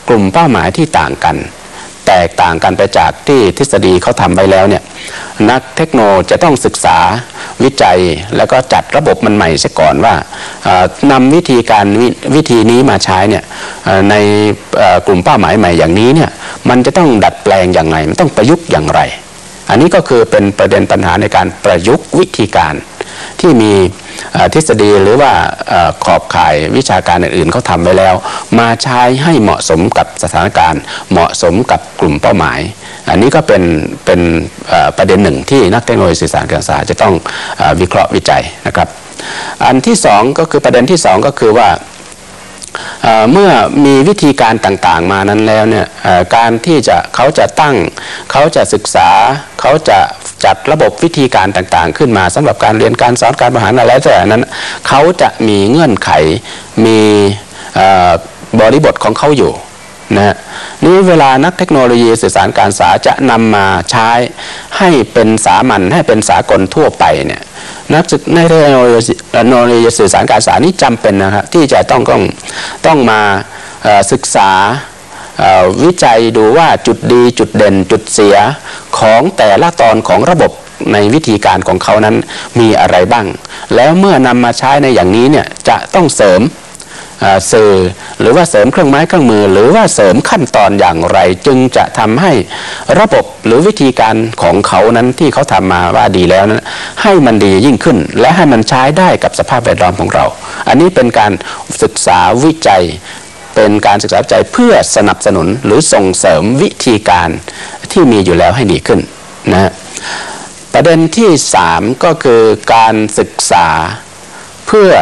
กลุ่มเป้าหมายที่ต่างกันแตกต่างกันไปจากที่ทฤษฎีเขาทำไว้แล้วเนี่ยนักเทคโนจะต้องศึกษาวิจัยแล้วก็จัดระบบมันใหม่ซะก่อนว่านำวิธีนี้มาใช้เนี่ยในกลุ่มเป้าหมายใหม่อย่างนี้เนี่ยมันจะต้องดัดแปลงอย่างไรมันต้องประยุกต์อย่างไรอันนี้ก็คือเป็นประเด็นปัญหาในการประยุกต์วิธีการที่มีทฤษฎีหรือว่าขอบข่ายวิชาการอื่นๆเขาทำไว้แล้วมาใช้ให้เหมาะสมกับสถานการณ์เหมาะสมกับกลุ่มเป้าหมายอันนี้ก็เป็นประเด็นหนึ่งที่นักเทคโนโลยีสื่อสารการศึกษาจะต้องวิเคราะห์วิจัยนะครับอันที่สองก็คือประเด็นที่สองก็คือว่าเมื่อมีวิธีการต่างๆมานั้นแล้วเนี่ยการที่เขาจะศึกษาเขาจะจัดระบบวิธีการต่างๆขึ้นมาสำหรับการเรียนการสอนการบริหารอะไรแต่นั้นเขาจะมีเงื่อนไขมีบริบทของเขาอยู่นะนี่เวลานักเทคโนโลยีสื่อสารการศึกษาจะนำมาใช้ให้เป็นสามัญให้เป็นสากลทั่วไปเนี่ยนักในเทคโนโลยีสื่อสารการศึกษานี้จำเป็นนะครับที่จะต้องมาศึกษาวิจัยดูว่าจุดดีจุดเด่นจุดเสียของแต่ละตอนของระบบในวิธีการของเขานั้นมีอะไรบ้างแล้วเมื่อนำมาใช้ในอย่างนี้เนี่ยจะต้องเสริมสื่อหรือว่าเสริมเครื่องไม้เครื่องมือหรือว่าเสริมขั้นตอนอย่างไรจึงจะทำให้ระบบหรือวิธีการของเขานั้นที่เขาทำมาว่าดีแล้วนั้นให้มันดียิ่งขึ้นและให้มันใช้ได้กับสภาพแวดล้อมของเราอันนี้เป็นการศึกษาวิจัยเป็นการศึกษาวิจัยเพื่อสนับสนุนหรือส่งเสริมวิธีการที่มีอยู่แล้วให้ดีขึ้นนะประเด็นที่3ก็คือการศึกษาเพื่อ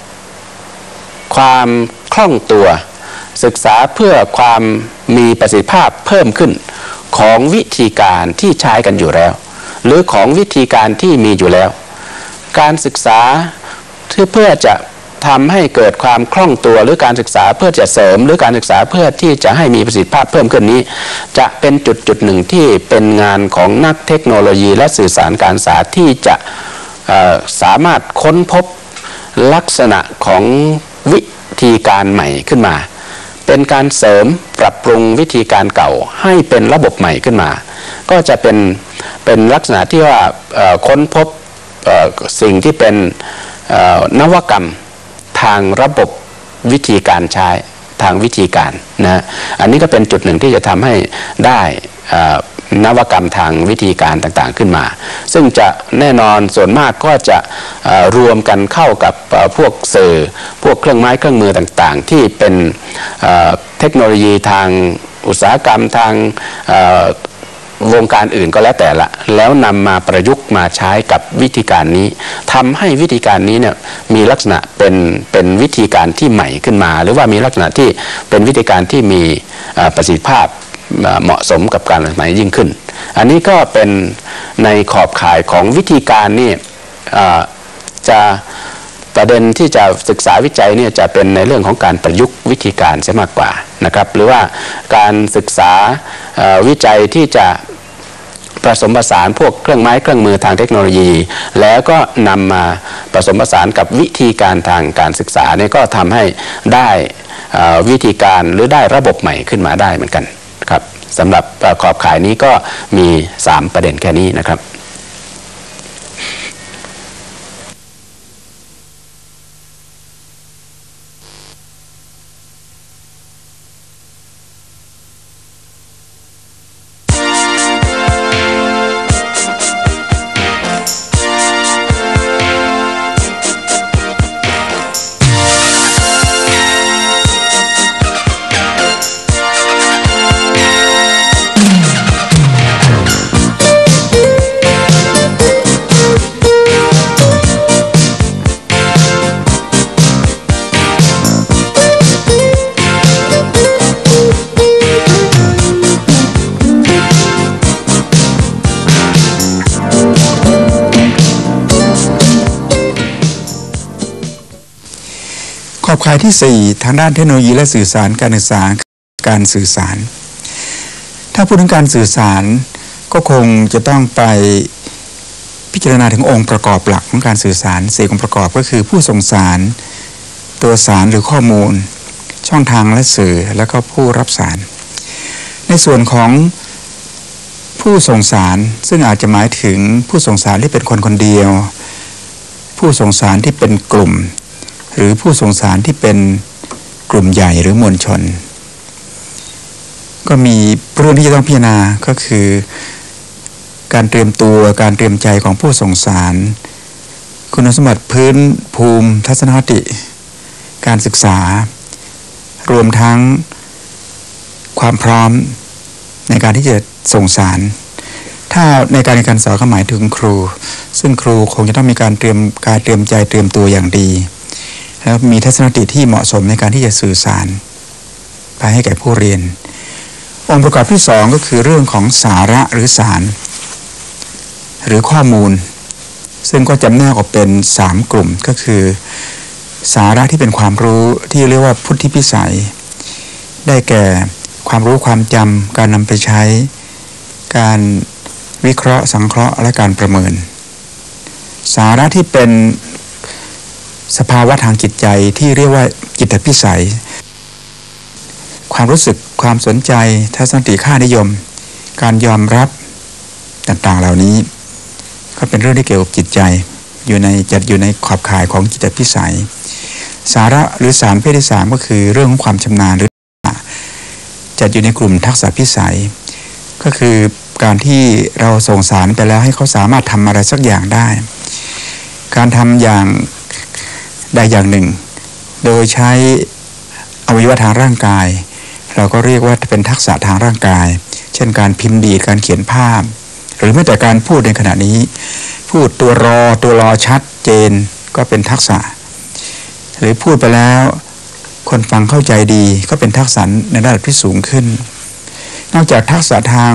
ความคล่องตัวศึกษาเพื่อความมีประสิทธิภาพเพิ่มขึ้นของวิธีการที่ใช้กันอยู่แล้วหรือของวิธีการที่มีอยู่แล้วการศึกษาเพื่อจะทำให้เกิดความคล่องตัวหรือการศึกษาเพื่อจะเสริมหรือการศึกษาเพื่อที่จะให้มีประสิทธิภาพเพิ่มขึ้นนี้จะเป็นจุดหนึ่งที่เป็นงานของนักเทคโนโลยีและสื่อสารการศึกษาที่จะสามารถค้นพบลักษณะของวิธีการใหม่ขึ้นมาเป็นการเสริมปรับปรุงวิธีการเก่าให้เป็นระบบใหม่ขึ้นมาก็จะเป็นลักษณะที่ว่าค้นพบสิ่งที่เป็นนวัตกรรมทางระบบวิธีการใช้ทางวิธีการนะอันนี้ก็เป็นจุดหนึ่งที่จะทำให้ได้นวัตกรรมทางวิธีการต่างๆขึ้นมาซึ่งจะแน่นอนส่วนมากก็จะรวมกันเข้ากับพวกสื่อพวกเครื่องไม้เครื่องมือต่างๆที่เป็นเทคโนโลยีทางอุตสาหกรรมทางวงการอื่นก็แล้วแต่ละแล้วนำมาประยุกต์มาใช้กับวิธีการนี้ทำให้วิธีการนี้เนี่ยมีลักษณะเป็นวิธีการที่ใหม่ขึ้นมาหรือว่ามีลักษณะที่เป็นวิธีการที่มีประสิทธิภาพเหมาะสมกับการสมัยยิ่งขึ้นอันนี้ก็เป็นในขอบข่ายของวิธีการนี่จะประเด็นที่จะศึกษาวิจัยเนี่ยจะเป็นในเรื่องของการประยุกต์วิธีการเสียมากกว่านะครับหรือว่าการศึกษาวิจัยที่จะผสมผสานพวกเครื่องไม้เครื่องมือทางเทคโนโลยีแล้วก็นำมาผสมผสานกับวิธีการทางการศึกษาเนี่ยก็ทำให้ได้วิธีการหรือได้ระบบใหม่ขึ้นมาได้เหมือนกันครับสำหรับขอบข่ายนี้ก็มี3ประเด็นแค่นี้นะครับขอบข่ายที่4ทางด้านเทคโนโลยีและสื่อสารการศึกษาการสื่อสารถ้าพูดถึงการสื่อสารก็คงจะต้องไปพิจารณาถึงองค์ประกอบหลักของการสื่อสาร4องค์ประกอบก็คือผู้ส่งสารตัวสารหรือข้อมูลช่องทางและสื่อแล้วก็ผู้รับสารในส่วนของผู้ส่งสารซึ่งอาจจะหมายถึงผู้ส่งสารที่เป็นคนคนเดียวผู้ส่งสารที่เป็นกลุ่มหรือผู้ส่งสารที่เป็นกลุ่มใหญ่หรือมวลชนก็มีเรื่องที่จะต้องพิจารณาก็คือการเตรียมตัวการเตรียมใจของผู้ส่งสารคุณสมบัติพื้นภูมิทัศนคติการศึกษารวมทั้งความพร้อมในการที่จะส่งสารถ้าในการเรียนการสอนก็หมายถึงครูซึ่งครูคงจะต้องมีการเตรียมใจเตรียมตัวอย่างดีแล้วมีทัศนคติที่เหมาะสมในการที่จะสื่อสารไปให้แก่ผู้เรียนองค์ประกอบที่2ก็คือเรื่องของสาระหรือสารหรือข้อมูลซึ่งก็จำแนกออกเป็น3กลุ่มก็คือสาระที่เป็นความรู้ที่เรียกว่าพุทธิพิสัยได้แก่ความรู้ความจำการนำไปใช้การวิเคราะห์สังเคราะห์และการประเมินสาระที่เป็นสภาวะทางจิตใจที่เรียกว่าจิตพิสัยความรู้สึกความสนใจทัศนคติค่านิยมการยอมรับต่างๆเหล่านี้ก็เป็นเรื่องที่เกี่ยวกับจิตใจจัดอยู่ในขอบข่ายของจิตพิสัยสาระหรือสารประเภทที่3ก็คือเรื่องของความชำนาญหรือจัดอยู่ในกลุ่มทักษะพิสัยก็คือการที่เราส่งสารไปแล้วให้เขาสามารถทำอะไรสักอย่างได้การทำอย่างใดอย่างหนึ่งโดยใช้อวัยวะทางร่างกายเราก็เรียกว่าเป็นทักษะทางร่างกายเช่นการพิมพ์ดีดการเขียนภาพหรือแม้แต่การพูดในขณะนี้พูดตัวรอชัดเจนก็เป็นทักษะหรือพูดไปแล้วคนฟังเข้าใจดีก็เป็นทักษะในระดับที่สูงขึ้นนอกจากทักษะทาง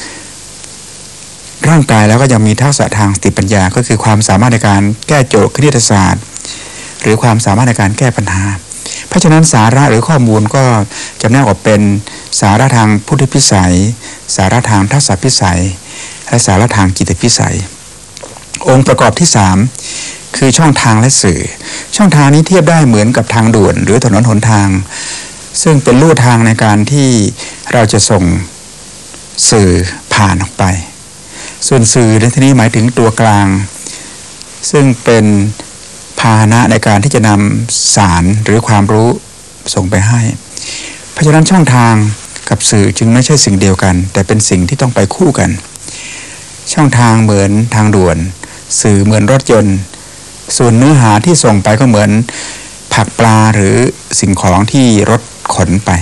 ร่างกายแล้วก็ยังมีทักษะทางสติปัญญาก็คือความสามารถในการแก้โจทย์คณิตศาสตร์หรือความสามารถในการแก้ปัญหาเพราะฉะนั้นสาระหรือข้อมูลก็จำแนกออกเป็นสาระทางพุทธพิสัยสาระทางทักษะพิสัยและสาระทางจิตพิสัยองค์ประกอบที่3คือช่องทางและสื่อช่องทางนี้เทียบได้เหมือนกับทางด่วนหรือถนนหนทางซึ่งเป็นลู่ทางในการที่เราจะส่งสื่อผ่านออกไปส่วนสื่อในที่นี้หมายถึงตัวกลางซึ่งเป็นพาหนะในการที่จะนำสารหรือความรู้ส่งไปให้เพราะฉะนั้นช่องทางกับสื่อจึงไม่ใช่สิ่งเดียวกันแต่เป็นสิ่งที่ต้องไปคู่กันช่องทางเหมือนทางด่วนสื่อเหมือนรถยนต์ส่วนเนื้อหาที่ส่งไปก็เหมือนผักปลาหรือสิ่งของที่รถขนไป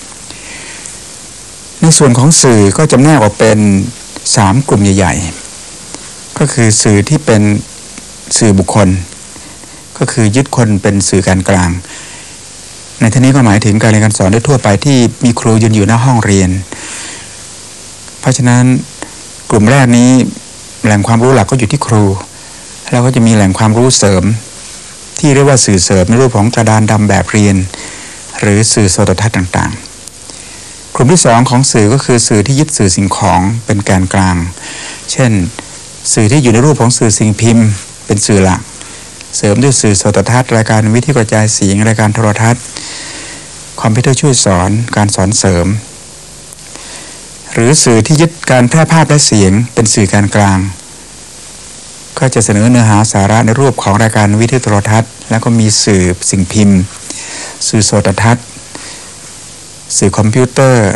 ในส่วนของสื่อก็จำแนกออกเป็น3กลุ่มใหญ่ๆก็คือสื่อที่เป็นสื่อบุคคลก็คือยึดคนเป็นสื่อการกลางในที่นี้ก็หมายถึงการเรียนการสอนโดยทั่วไปที่มีครูยืนอยู่หน้าห้องเรียนเพราะฉะนั้นกลุ่มแรกนี้แหล่งความรู้หลักก็อยู่ที่ครูแล้วก็จะมีแหล่งความรู้เสริมที่เรียกว่าสื่อเสริมในรูปของกระดานดำแบบเรียนหรือสื่อโทรทัศน์ต่างๆกลุ่มที่2ของสื่อก็คือสื่อที่ยึดสื่อสิ่งของเป็นแกนกลางเช่นสื่อที่อยู่ในรูปของสื่อสิ่งพิมพ์เป็นสื่อหลักเสริมด้วยสื่อโทรทัศน์รายการวิทยุกระจายเสียงรายการโทรทัศน์คอมพิวเตอร์ช่วยสอนการสอนเสริมหรือสื่อที่ยึดการแพร่ภาพและเสียงเป็นสื่อการกลางก็จะเสนอเนื้อหาสาระในรูปของรายการวิทยุโทรทัศน์แล้วก็มีสื่อสิ่งพิมพ์สื่อโทรทัศน์สื่อคอมพิวเตอร์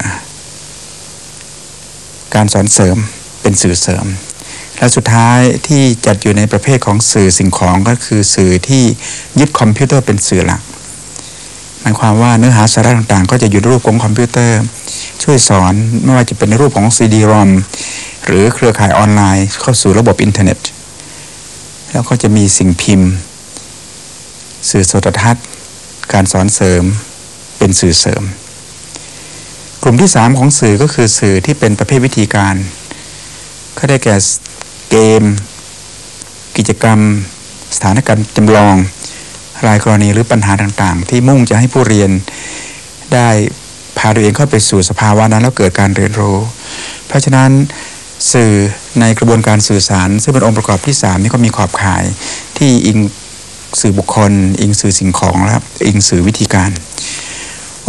การสอนเสริมเป็นสื่อเสริมและสุดท้ายที่จัดอยู่ในประเภทของสื่อสิ่งของก็คือสื่อที่ยึดคอมพิวเตอร์เป็นสื่อหลักหมายความว่าเนื้อหาสาระต่างๆก็จะอยู่ในรูปของคอมพิวเตอร์ช่วยสอนไม่ว่าจะเป็นในรูปของ CD-ROM หรือเครือข่ายออนไลน์เข้าสู่ระบบอินเทอร์เน็ตแล้วก็จะมีสิ่งพิมพ์สื่อโทรทัศน์การสอนเสริมเป็นสื่อเสริมกลุ่มที่3ของสื่อก็คือสื่อที่เป็นประเภทวิธีการก็ได้แก่เกมกิจกรรมสถานการณ์จำลองรายกรณีหรือปัญหาต่างๆที่มุ่งจะให้ผู้เรียนได้พาตัวเองเข้าไปสู่สภาวะนั้นแล้วเกิดการเรียนรู้เพราะฉะนั้นสื่อในกระบวนการสื่อสารซึ่งเป็นองค์ประกอบที่3นี่ก็มีขอบข่ายที่อิงสื่อบุคคลอิงสื่อสิ่งของและอิงสื่อวิธีการ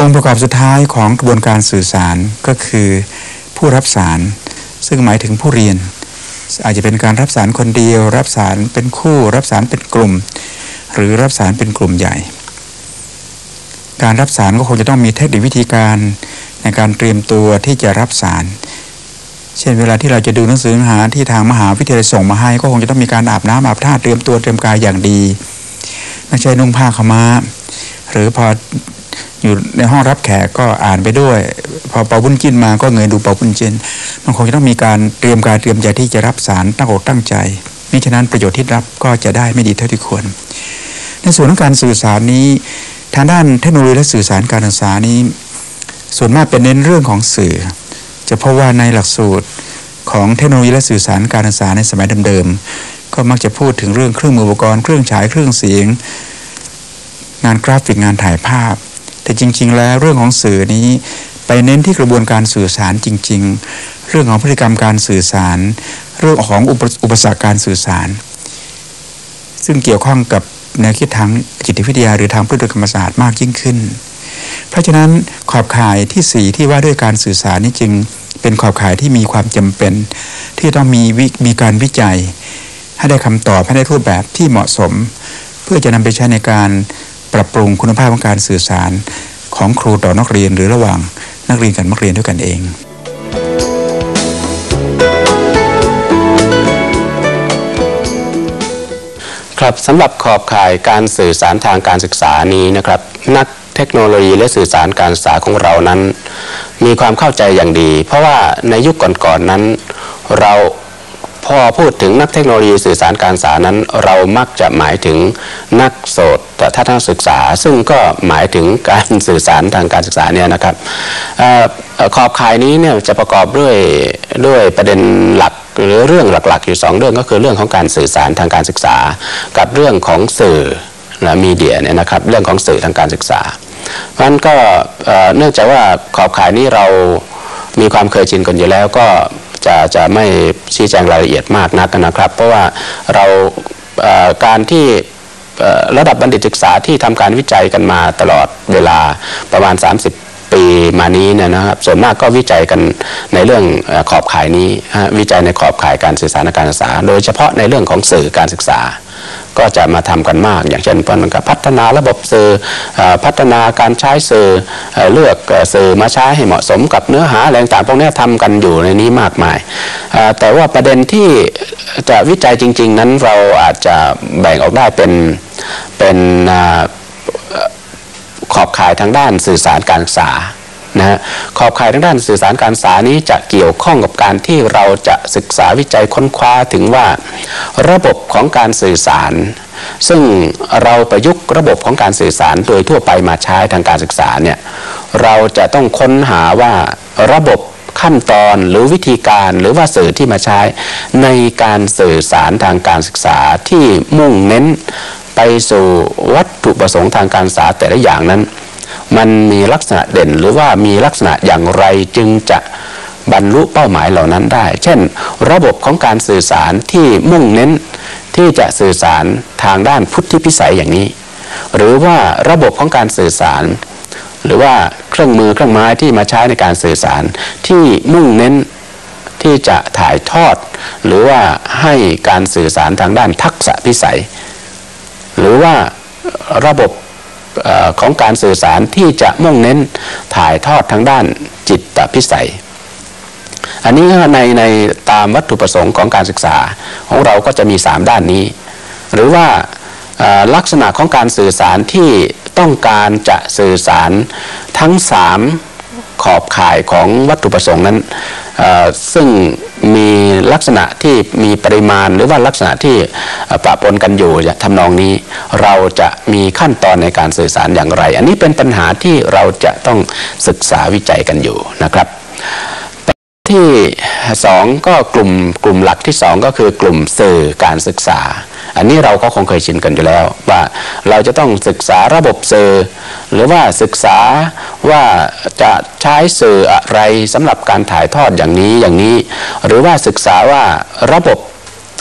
องค์ประกอบสุดท้ายของกระบวนการสื่อสารก็คือผู้รับสารซึ่งหมายถึงผู้เรียนอาจจะเป็นการรับสารคนเดียวรับสารเป็นคู่รับสารเป็นกลุ่มหรือรับสารเป็นกลุ่มใหญ่การรับสารก็คงจะต้องมีเทคนิควิธีการในการเตรียมตัวที่จะรับสารเช่นเวลาที่เราจะดูหนังสือหาที่ทางมหาวิทยาลัยส่งมาให้ก็คงจะต้องมีการอาบน้ำอาบท่าเตรียมตัวเตรียมกายอย่างดีไม่ใช่นุ่งผ้าขาวม้าหรือพออยู่ในห้องรับแขกก็อ่านไปด้วยพอเป่าบุญจิ้นมาก็เงยดูเป่าบุญจิ้นมันคงจะต้องมีการเตรียมกายเตรียมใจที่จะรับสารตั้งอกตั้งใจมิฉะนั้นประโยชน์ที่รับก็จะได้ไม่ดีเท่าที่ควรในส่วนของการสื่อสารนี้ทางด้านเทคโนโลยีและสื่อสารการศึกษานี้ส่วนมากเป็นเน้นเรื่องของสื่อจะเพราะว่าในหลักสูตรของเทคโนโลยีและสื่อสารการศึกษาในสมัยเดิมๆก็มักจะพูดถึงเรื่องเครื่องมืออุปกรณ์เครื่องฉายเครื่องเสียงงานกราฟิกงานถ่ายภาพแต่จริงๆแล้วเรื่องของสื่อนี้ไปเน้นที่กระบวนการสื่อสารจริงๆเรื่องของพฤติกรรมการสื่อสารเรื่องของอุปสรรคการสื่อสารซึ่งเกี่ยวข้องกับแนวคิดทางจิตวิทยาหรือทางพฤติกรรมศาสตร์มากยิ่งขึ้นเพราะฉะนั้นขอบข่ายที่4ที่ว่าด้วยการสื่อสารนี้จึงเป็นขอบข่ายที่มีความจำเป็นที่ต้องมีการวิจัยให้ได้คำตอบให้ได้รูปแบบที่เหมาะสมเพื่อจะนำไปใช้ในการปรับปรุงคุณภาพของการสื่อสารของครูต่อนักเรียนหรือระหว่างนักเรียนกับนักเรียนด้วยกันเองครับสำหรับขอบข่ายการสื่อสารทางการศึกษานี้นะครับนักเทคโนโลยีและสื่อสารการศึกษาของเรานั้นมีความเข้าใจอย่างดีเพราะว่าในยุคก่อนๆนั้นเราพอพูดถึงนักเทคโนโลยีสื่อสารการศึกษานั้นเรามักจะหมายถึงนักโสตทัศนศึกษาซึ่งก็หมายถึงการสื่อสารทางการศึกษาเนี่ยนะครับขอบข่ายนี้เนี่ยจะประกอบด้วยประเด็นหลักหรือเรื่องหลักๆอยู่2เรื่องก็คือเรื่องของการสื่อสารทางการศึกษากับเรื่องของสื่อและมีเดียเนี่ยนะครับเรื่องของสื่อทางการศึกษาเพราะฉะนั้นก็เนื่องจากว่าขอบข่ายนี้เรามีความเคยชินกันอยู่แล้วก็จะไม่ชี้แจงรายละเอียดมากนักนะครับเพราะว่าเราการที่ระดับบัณฑิตศึกษาที่ทำการวิจัยกันมาตลอดเวลาประมาณ30ปีมานี้เนี่ยนะครับส่วนมากก็วิจัยกันในเรื่องขอบข่ายนี้วิจัยในขอบข่ายการสื่อสารการศึกษาโดยเฉพาะในเรื่องของสื่อการศึกษาก็จะมาทำกันมากอย่างเช่นพัฒนาระบบสื่อพัฒนาการใช้สื่อเลือกสื่อมาใช้ให้เหมาะสมกับเนื้อหาอะไรต่างๆพวกนี้ทำกันอยู่ในนี้มากมายแต่ว่าประเด็นที่จะวิจัยจริงๆนั้นเราอาจจะแบ่งออกได้เป็นขอบข่ายทางด้านสื่อสารการศึกษานะขอบข่ายทางด้านสื่อสารการศึกษานี้จะเกี่ยวข้องกับการที่เราจะศึกษาวิจัยค้นคว้าถึงว่าระบบของการสื่อสารซึ่งเราประยุกต์ระบบของการสื่อสารโดยทั่วไปมาใช้ทางการศึกษาเนี่ยเราจะต้องค้นหาว่าระบบขั้นตอนหรือวิธีการหรือว่าสื่อที่มาใช้ในการสื่อสารทางการศึกษาที่มุ่งเน้นไปสู่วัตถุประสงค์ทางการศึกษาแต่ละอย่างนั้นมันมีลักษณะเด่นหรือว่ามีลักษณะอย่างไรจึงจะบรรลุเป้าหมายเหล่านั้นได้เช่นระบบของการสื่อสารที่มุ่งเน้นที่จะสื่อสารทางด้านพุทธิพิสัยอย่างนี้หรือว่าระบบของการสื่อสารหรือว่าเครื่องมือเครื่องไม้ที่มาใช้ในการสื่อสารที่มุ่งเน้นที่จะถ่ายทอดหรือว่าให้การสื่อสารทางด้านทักษะพิสัยหรือว่าระบบของการสื่อสารที่จะมุ่งเน้นถ่ายทอดทางด้านจิตพิสัยอันนี้ในตามวัตถุประสงค์ของการศึกษาของเราก็จะมี3ด้านนี้หรือว่าลักษณะของการสื่อสารที่ต้องการจะสื่อสารทั้ง3ขอบข่ายของวัตถุประสงค์นั้นซึ่งมีลักษณะที่มีปริมาณหรือว่าลักษณะที่ปะปนกันอยู่ทำนองนี้เราจะมีขั้นตอนในการสื่อสารอย่างไรอันนี้เป็นปัญหาที่เราจะต้องศึกษาวิจัยกันอยู่นะครับที่2ก็กลุ่มหลักที่2ก็คือกลุ่มสื่อการศึกษาอันนี้เราก็คงเคยชินกันอยู่แล้วว่าเราจะต้องศึกษาระบบสื่อหรือว่าศึกษาว่าจะใช้สื่ออะไรสำหรับการถ่ายทอดอย่างนี้หรือว่าศึกษาว่าระบบ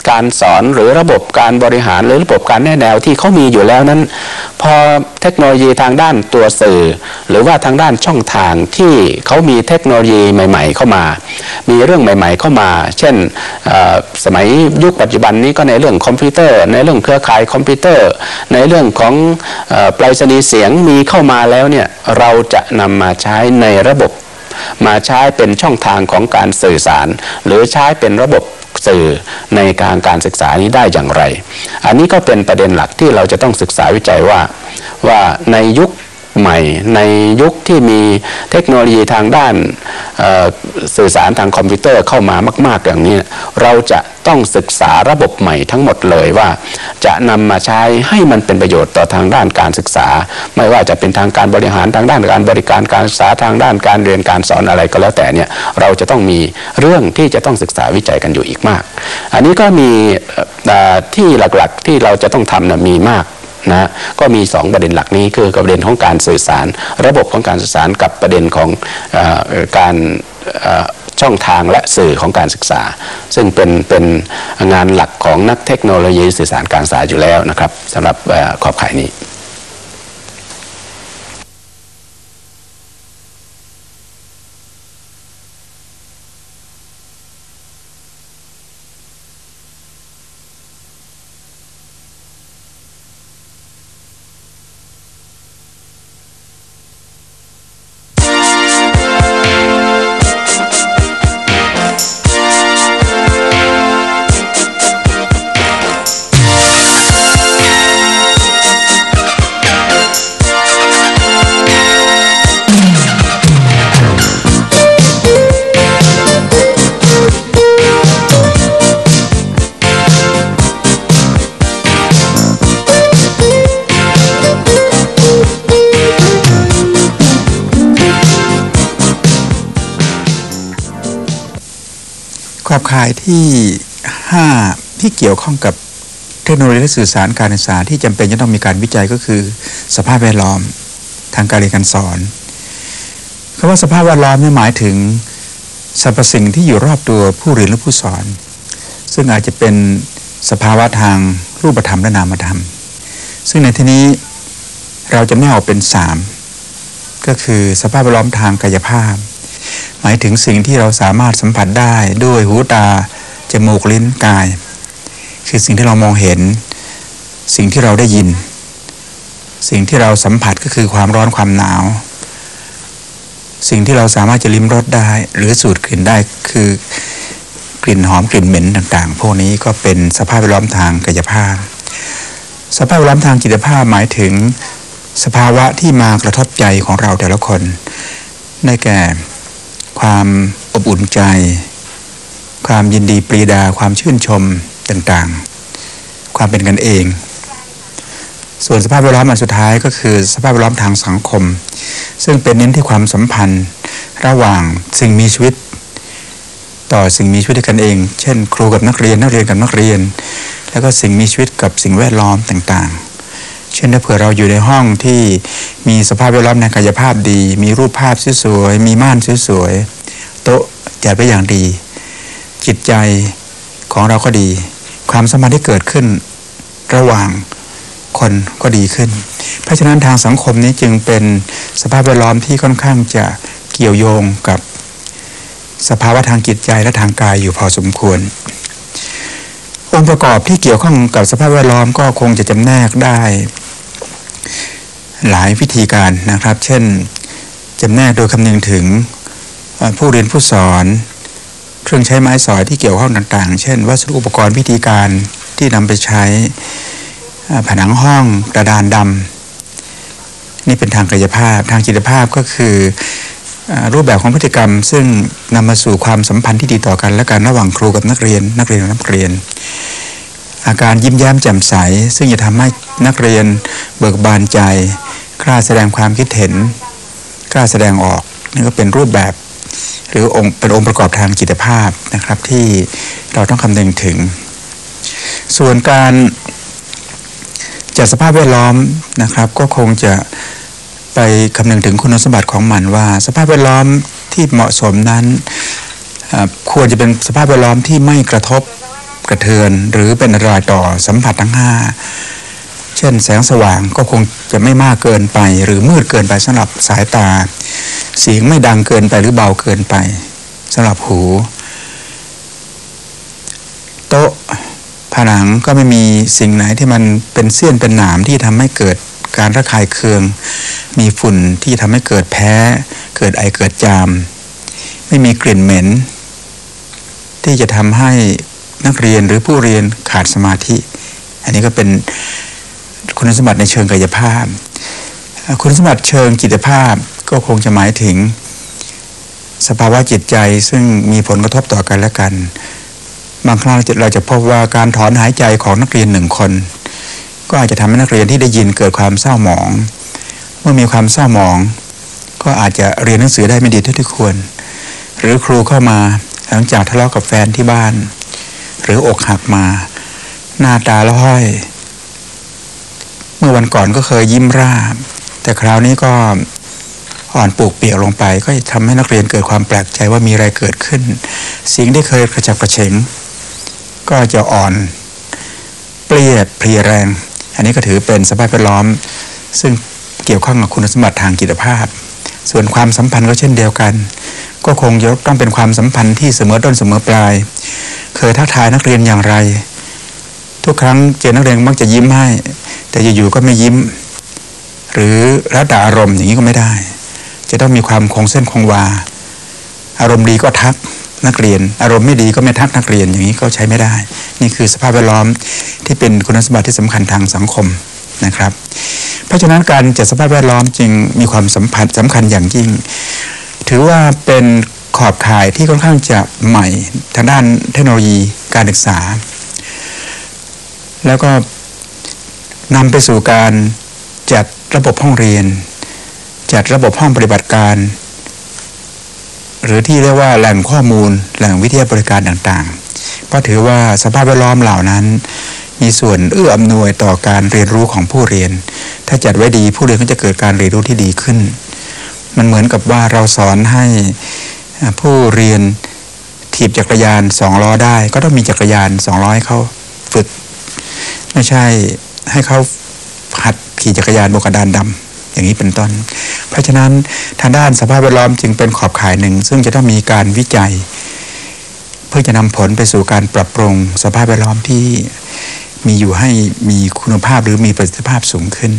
การสอนหรือระบบการบริหารหรือระบบการแนะแนวที่เขามีอยู่แล้วนั้นพอเทคโนโลยีทางด้านตัวสื่อหรือว่าทางด้านช่องทางที่เขามีเทคโนโลยีใหม่ๆเข้ามามีเรื่องใหม่ๆเข้ามาเช่นสมัยยุคปัจจุบันนี้ก็ในเรื่องคอมพิวเตอร์ในเรื่องเครือข่ายคอมพิวเตอร์ในเรื่องของไปรษณีย์เสียงมีเข้ามาแล้วเนี่ยเราจะนำมาใช้ในระบบมาใช้เป็นช่องทางของการสื่อสารหรือใช้เป็นระบบสื่อในการศึกษานี้ได้อย่างไรอันนี้ก็เป็นประเด็นหลักที่เราจะต้องศึกษาวิจัยว่าในยุคใหม่ในยุคที่มีเทคโนโลยีทางด้านสื่อสารทางคอมพิวเตอร์เข้ามามากๆอย่างนี้เราจะต้องศึกษาระบบใหม่ทั้งหมดเลยว่าจะนำมาใช้ให้มันเป็นประโยชน์ต่อทางด้านการศึกษาไม่ว่าจะเป็นทางการบริหารทางด้านการบริการการศึกษาทางด้านการเรียนการสอนอะไรก็แล้วแต่เนี่ยเราจะต้องมีเรื่องที่จะต้องศึกษาวิจัยกันอยู่อีกมากอันนี้ก็มีที่หลักๆที่เราจะต้องทำมีมากนะก็มี2ประเด็นหลักนี้คือประเด็นของการสื่อสารระบบของการสื่อสารกับประเด็นของการช่องทางและสื่อของการศึกษาซึ่งเป็นงานหลักของนักเทคโนโลยีสื่อสารการศึกษาอยู่แล้วนะครับสำหรับขอบข่ายนี้ขอบข่ายที่5ที่เกี่ยวข้องกับเทคโนโลยีและสื่อสารการศึกษาที่จำเป็นจะต้องมีการวิจัยก็คือสภาพแวดล้อมทางการเรียนการสอนคำว่าสภาพแวดล้อมนี่หมายถึงสรรพสิ่งที่อยู่รอบตัวผู้เรียนและผู้สอนซึ่งอาจจะเป็นสภาวะทางรูปธรรมและนามธรรมซึ่งในที่นี้เราจะไม่ออกเป็น3ก็คือสภาพแวดล้อมทางกายภาพหมายถึงสิ่งที่เราสามารถสัมผัสได้ด้วยหูตาจมูกลิ้นกายคือสิ่งที่เรามองเห็นสิ่งที่เราได้ยินสิ่งที่เราสัมผัสก็คือความร้อนความหนาวสิ่งที่เราสามารถจะลิ้มรสได้หรือสูดกลิ่นได้คือกลิ่นหอมกลิ่นเหม็นต่างๆพวกนี้ก็เป็นสภาพแวดล้อมทางกายภาพสภาพแวดล้อมทางจิตภาพหมายถึงสภาวะที่มากระทบใจของเราแต่ละคนได้แก่ความอบอุ่นใจความยินดีปรีดาความชื่นชมต่างๆความเป็นกันเองส่วนสภาพแวดล้อมอันสุดท้ายก็คือสภาพแวดล้อมทางสังคมซึ่งเป็นเน้นที่ความสัมพันธ์ระหว่างสิ่งมีชีวิตต่อสิ่งมีชีวิตด้วยกันเองเช่นครูกับนักเรียนนักเรียนกับนักเรียนแล้วก็สิ่งมีชีวิตกับสิ่งแวดล้อมต่างๆเช่นถ้าเผื่อเราอยู่ในห้องที่มีสภาพแวดล้อมทางกายภาพดีมีรูปภาพสวยๆมีม่านสวยๆโต๊ะจัดไว้อย่างดีจิตใจของเราก็ดีความสัมพันธ์ที่เกิดขึ้นระหว่างคนก็ดีขึ้นเพราะฉะนั้นทางสังคมนี้จึงเป็นสภาพแวดล้อมที่ค่อนข้างจะเกี่ยวโยงกับสภาวะทางจิตใจและทางกายอยู่พอสมควรองค์ประกอบที่เกี่ยวข้องกับสภาพแวดล้อมก็คงจะจำแนกได้หลายวิธีการนะครับเช่นจำแนกโดยคำนึงถึงผู้เรียนผู้สอนเครื่องใช้ไม้สอยที่เกี่ยวข้องต่างๆเช่นวัสดุอุปกรณ์วิธีการที่นำไปใช้ผนังห้องกระดานดำนี่เป็นทางกายภาพทางจิตภาพก็คือรูปแบบของพฤติกรรมซึ่งนำมาสู่ความสัมพันธ์ที่ดีต่อกันและกันระหว่างครูกับนักเรียนนักเรียนกับนักเรียนอาการยิ้มแย้มแจ่มใสซึ่งจะทำให้นักเรียนเบิกบานใจกล้าแสดงความคิดเห็นกล้าแสดงออกนี่ก็เป็นรูปแบบหรือเป็นองค์ประกอบทางจิตภาพนะครับที่เราต้องคำนึงถึงส่วนการจัดสภาพแวดล้อมนะครับก็คงจะไปคำนึงถึงคุณสมบัติของมันว่าสภาพแวดล้อมที่เหมาะสมนั้นควรจะเป็นสภาพแวดล้อมที่ไม่กระทบกระเทือนหรือเป็นอันตรายต่อสัมผัสทั้ง5เช่นแสงสว่างก็คงจะไม่มากเกินไปหรือมืดเกินไปสำหรับสายตาเสียงไม่ดังเกินไปหรือเบาเกินไปสำหรับหูโต๊ะผนังก็ไม่มีสิ่งไหนที่มันเป็นเสี้ยนเป็นหนามที่ทำให้เกิดการระคายเคืองมีฝุ่นที่ทำให้เกิดแพ้เกิดไอเกิดจามไม่มีกลิ่นเหม็นที่จะทำให้นักเรียนหรือผู้เรียนขาดสมาธิอันนี้ก็เป็นคุณสมบัติในเชิงกายภาพคุณสมบัติเชิงจิตภาพก็คงจะหมายถึงสภาวะจิตใจซึ่งมีผลกระทบต่อกันและกันบางครั้งเราจะพบว่าการถอนหายใจของนักเรียน1คนก็อาจจะทำให้นักเรียนที่ได้ยินเกิดความเศร้าหมองเมื่อมีความเศร้าหมองก็อาจจะเรียนหนังสือได้ไม่ดีเท่าที่ควรหรือครูเข้ามาหลังจากทะเลาะกับแฟนที่บ้านหรืออกหักมาหน้าตาละห้อยเมื่อวันก่อนก็เคยยิ้มร่าแต่คราวนี้ก็อ่อนปลูกเปียกลงไปก็ทำให้นักเรียนเกิดความแปลกใจว่ามีอะไรเกิดขึ้นสิ่งที่เคยกระฉับกระเฉงก็จะอ่อนเปรี้ยเพลียแรงอันนี้ก็ถือเป็นสภาพแวดล้อมซึ่งเกี่ยวข้องกับคุณสมบัติทางจิตภาพส่วนความสัมพันธ์ก็เช่นเดียวกันก็คงต้องเป็นความสัมพันธ์ที่เสมอต้นเสมอปลายเคยทักทายนักเรียนอย่างไรทุกครั้งเจอนักเรียนมักจะยิ้มให้แต่อยู่ๆก็ไม่ยิ้มหรือแล้วแต่อารมณ์อย่างนี้ก็ไม่ได้จะต้องมีความคงเส้นคงวาอารมณ์ดีก็ทักนักเรียนอารมณ์ไม่ดีก็ไม่ทักนักเรียนอย่างนี้ก็ใช้ไม่ได้นี่คือสภาพแวดล้อมที่เป็นคุณสมบัติที่สำคัญทางสังคมนะครับเพราะฉะนั้นการจัดสภาพแวดล้อมจึงมีความสำคัญอย่างยิ่งถือว่าเป็นขอบข่ายที่ค่อนข้างจะใหม่ทางด้านเทคโนโลยีการศึกษาแล้วก็นำไปสู่การจัดระบบห้องเรียนจัดระบบห้องปฏิบัติการหรือที่เรียกว่าแหล่งข้อมูลแหล่งวิทยาบริการต่างๆเพราะถือว่าสภาพแวดล้อมเหล่านั้นมีส่วนเอื้ออำนวยต่อการเรียนรู้ของผู้เรียนถ้าจัดไว้ดีผู้เรียนก็จะเกิดการเรียนรู้ที่ดีขึ้นมันเหมือนกับว่าเราสอนให้ผู้เรียนถีบจักรยาน2 ล้อได้ก็ต้องมีจักรยาน2 ล้อให้เขาฝึกไม่ใช่ให้เขาหัดขี่จักรยานบนกระดานดำอย่างนี้เป็นต้นเพราะฉะนั้นทางด้านสภาพแวดล้อมจึงเป็นขอบข่ายหนึ่งซึ่งจะต้องมีการวิจัยเพื่อจะนำผลไปสู่การปรับปรุงสภาพแวดล้อมที่มีอยู่ให้มีคุณภาพหรือมีประสิทธิภาพสูงขึ้น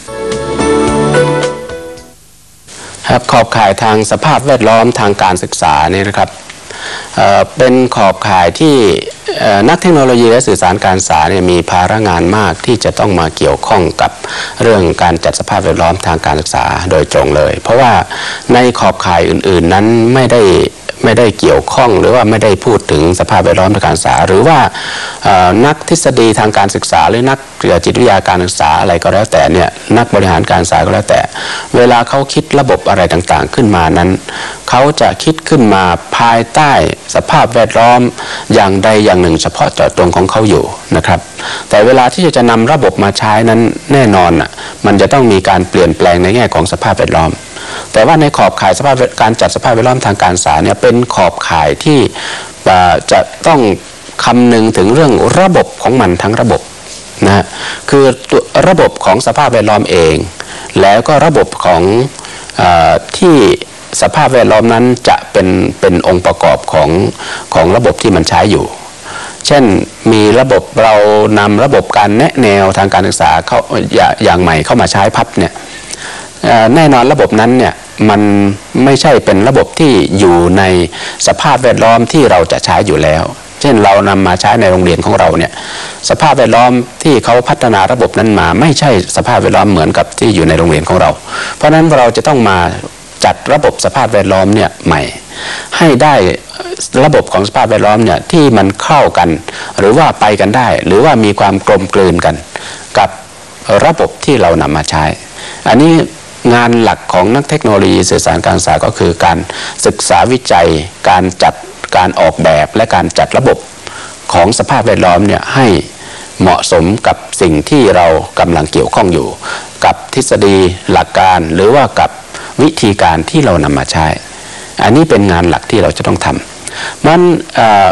ครับขอบข่ายทางสภาพแวดล้อมทางการศึกษาเนี่ยนะครับเป็นขอบข่ายที่นักเทคโนโลยีและสื่อสารการศึกษาเนี่ยมีภาระงานมากที่จะต้องมาเกี่ยวข้องกับเรื่องการจัดสภาพแวดล้อมทางการศึกษาโดยตรงเลยเพราะว่าในขอบข่ายอื่นๆนั้นไม่ได้เกี่ยวข้องหรือว่าไม่ได้พูดถึงสภาพแวดล้อมทางการศึกษาหรือว่านักทฤษฎีทางการศึกษาหรือนักจิตวิทยาการศึกษาอะไรก็แล้วแต่เนี่ยนักบริหารการศึกษาก็แล้วแต่เวลาเขาคิดระบบอะไรต่างๆขึ้นมานั้นเขาจะคิดขึ้นมาภายใต้สภาพแวดล้อมอย่างใดอย่างหนึ่งเฉพาะเจาะจงของเขาอยู่นะครับแต่เวลาที่จะนำระบบมาใช้นั้นแน่นอนมันจะต้องมีการเปลี่ยนแปลงในแง่ของสภาพแวดล้อมแต่ว่าในขอบข่ายการจัดสภาพแวดล้อมทางการศึกษาเนี่ยเป็นขอบข่ายที่จะต้องคำนึงถึงเรื่องระบบของมันทั้งระบบนะคือตัวระบบของสภาพแวดล้อมเองแล้วก็ระบบที่สภาพแวดล้อมนั้นจะเป็นองค์ประกอบของระบบที่มันใช้อยู่เช่นมีระบบเรานำระบบการแนะแนวทางการศึกษาเข้าอย่างใหม่เข้ามาใช้พับเนี่ยแน่นอนระบบนั้นเนี่ยมันไม่ใช่เป็นระบบที่อยู่ในสภาพแวดล้อมที่เราจะใช้อยู่แล้วเช่นเรานำมาใช้ในโรงเรียนของเราเนี่ยสภาพแวดล้อมที่เขาพัฒนาระบบนั้นมาไม่ใช่สภาพแวดล้อมเหมือนกับที่อยู่ในโรงเรียนของเราเพราะฉะนั้นเราจะต้องมาจัดระบบสภาพแวดล้อมเนี่ยใหม่ให้ได้ระบบของสภาพแวดล้อมเนี่ยที่มันเข้ากันหรือว่าไปกันได้หรือว่ามีความกลมกลืนกันกับระบบที่เรานำมาใช้อันนี้งานหลักของนักเทคโนโลยีสื่อสารการศึกษาก็คือการศึกษาวิจัยการออกแบบและการจัดระบบของสภาพแวดล้อมเนี่ยให้เหมาะสมกับสิ่งที่เรากำลังเกี่ยวข้องอยู่กับทฤษฎีหลักการหรือว่ากับวิธีการที่เรานำมาใช้อันนี้เป็นงานหลักที่เราจะต้องทำมัน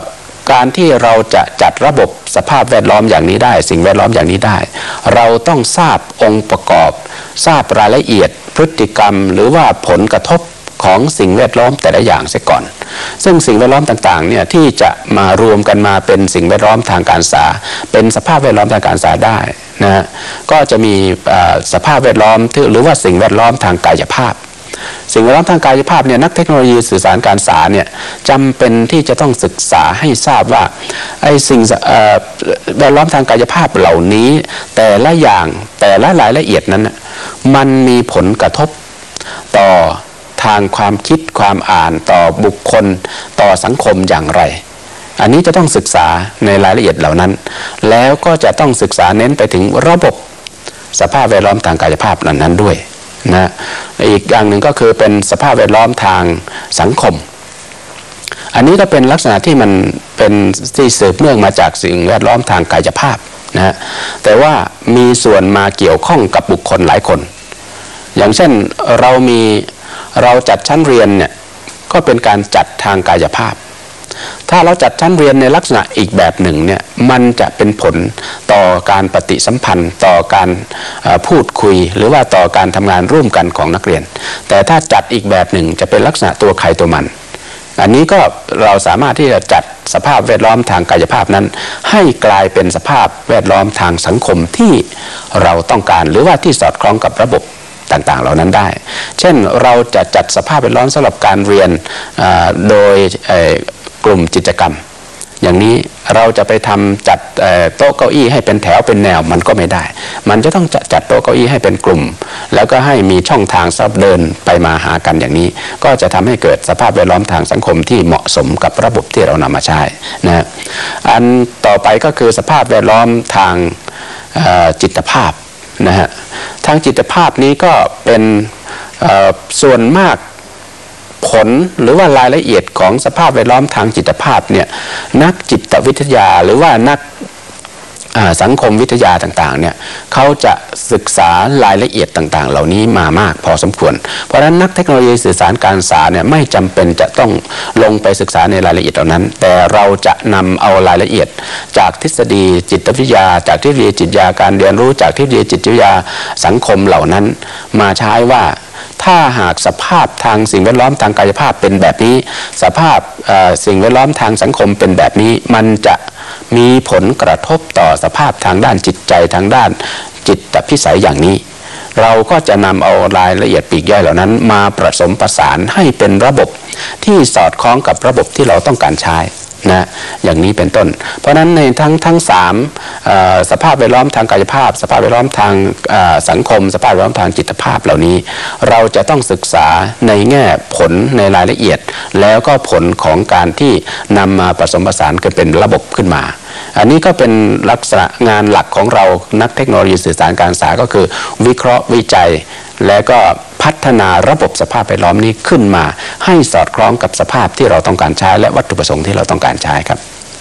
การที่เราจะจัดระบบสภาพแวดล้อมอย่างนี้ได้สิ่งแวดล้อมอย่างนี้ได้เราต้องทราบองค์ประกอบทราบรายละเอียดพฤติกรรมหรือว่าผลกระทบของสิ่งแวดล้อมแต่ละอย่างเสียก่อนซึ่งสิ่งแวดล้อมต่างๆเนี่ยที่จะมารวมกันมาเป็นสิ่งแวดล้อมทางการศึกษาเป็นสภาพแวดล้อมทางการศึกษาได้นะก็จะมีสภาพแวดล้อมหรือว่าสิ่งแวดล้อมทางกายภาพสิ่งแวดล้อมทางกายภาพเนี่ยนักเทคโนโลยีสื่อสารการศึกษาเนี่ยจำเป็นที่จะต้องศึกษาให้ทราบว่าไอ้สิ่งแวดล้อมทางกายภาพเหล่านี้แต่ละอย่างแต่ละรายละเอียดนั้นมันมีผลกระทบต่อทางความคิดความอ่านต่อบุคคลต่อสังคมอย่างไรอันนี้จะต้องศึกษาในรายละเอียดเหล่านั้นแล้วก็จะต้องศึกษาเน้นไปถึงระบบสภาพแวดล้อมทางกายภาพนั้นด้วยนะอีกอย่างหนึ่งก็คือเป็นสภาพแวดล้อมทางสังคมอันนี้ก็เป็นลักษณะที่มันเป็นที่สืบเนื่องมาจากสิ่งแวดล้อมทางกายภาพนะแต่ว่ามีส่วนมาเกี่ยวข้องกับบุคคลหลายคนอย่างเช่นเราจัดชั้นเรียนเนี่ยก็เป็นการจัดทางกายภาพถ้าเราจัดชั้นเรียนในลักษณะอีกแบบหนึ่งเนี่ยมันจะเป็นผลต่อการปฏิสัมพันธ์ต่อการพูดคุยหรือว่าต่อการทำงานร่วมกันของนักเรียนแต่ถ้าจัดอีกแบบหนึ่งจะเป็นลักษณะตัวใครตัวมันอันนี้ก็เราสามารถที่จะจัดสภาพแวดล้อมทางกายภาพนั้นให้กลายเป็นสภาพแวดล้อมทางสังคมที่เราต้องการหรือว่าที่สอดคล้องกับระบบต่างๆเหล่านั้นได้เช่นเราจะจัดสภาพแวดล้อมสำหรับการเรียนโดยกลุ่มกิจกรรมอย่างนี้เราจะไปจัดโต๊ะเก้าอี้ให้เป็นแถวเป็นแนวมันก็ไม่ได้มันจะต้องจัดโต๊ะเก้าอี้ให้เป็นกลุ่มแล้วก็ให้มีช่องทางสำหรับเดินไปมาหากันอย่างนี้ก็จะทำให้เกิดสภาพแวดล้อมทางสังคมที่เหมาะสมกับระบบที่เรานำมาใช้นะอันต่อไปก็คือสภาพแวดล้อมทางจิตภาพนะฮะทางจิตภาพนี้ก็เป็นส่วนมากผลหรือว่ารายละเอียดของสภาพแวดล้อมทางจิตภาพเนี่ยนักจิตวิทยาหรือว่านักสังคมวิทยาต่างๆเนี่ยเขาจะศึกษารายละเอียดต่างๆเหล่านี้มามากพอสมควรเพราะฉะนั้นนักเทคโนโลยีสื่อสารการศึกษาเนี่ยไม่จำเป็นจะต้องลงไปศึกษาในรายละเอียดเหล่านั้นแต่เราจะนำเอารายละเอียดจากทฤษฎีจิตวิทยาจากทฤษฎีจิตวิทยาการเรียนรู้จากทฤษฎีจิตวิทยาสังคมเหล่านั้นมาใช้ว่าถ้าหากสภาพทางสิ่งแวดล้อมทางกายภาพเป็นแบบนี้สภาพสิ่งแวดล้อมทางสังคมเป็นแบบนี้มันจะมีผลกระทบต่อสภาพทางด้านจิตใจทางด้านจิตพิสัยอย่างนี้เราก็จะนำเอารายละเอียดปลีกย่อยเหล่านั้นมาผสมประสานให้เป็นระบบที่สอดคล้องกับระบบที่เราต้องการใช้นะอย่างนี้เป็นต้นเพราะฉะนั้นในทั้ง3สภาพแวดล้อมทางกายภาพสภาพแวดล้อมทางสังคมสภาพแวดล้อมทางจิตภาพเหล่านี้เราจะต้องศึกษาในแง่ผลในรายละเอียดแล้วก็ผลของการที่นำมาผสมผสานกันเป็นระบบขึ้นมาอันนี้ก็เป็นลักษณะงานหลักของเรานักเทคโนโลยีสื่อสารการศึกษาก็คือวิเคราะห์วิจัยและก็พัฒนาระบบสภาพแวดล้อมนี้ขึ้นมาให้สอดคล้องกับสภาพที่เราต้องการใช้และวัตถุประสงค์ที่เราต้องการใช้ครับ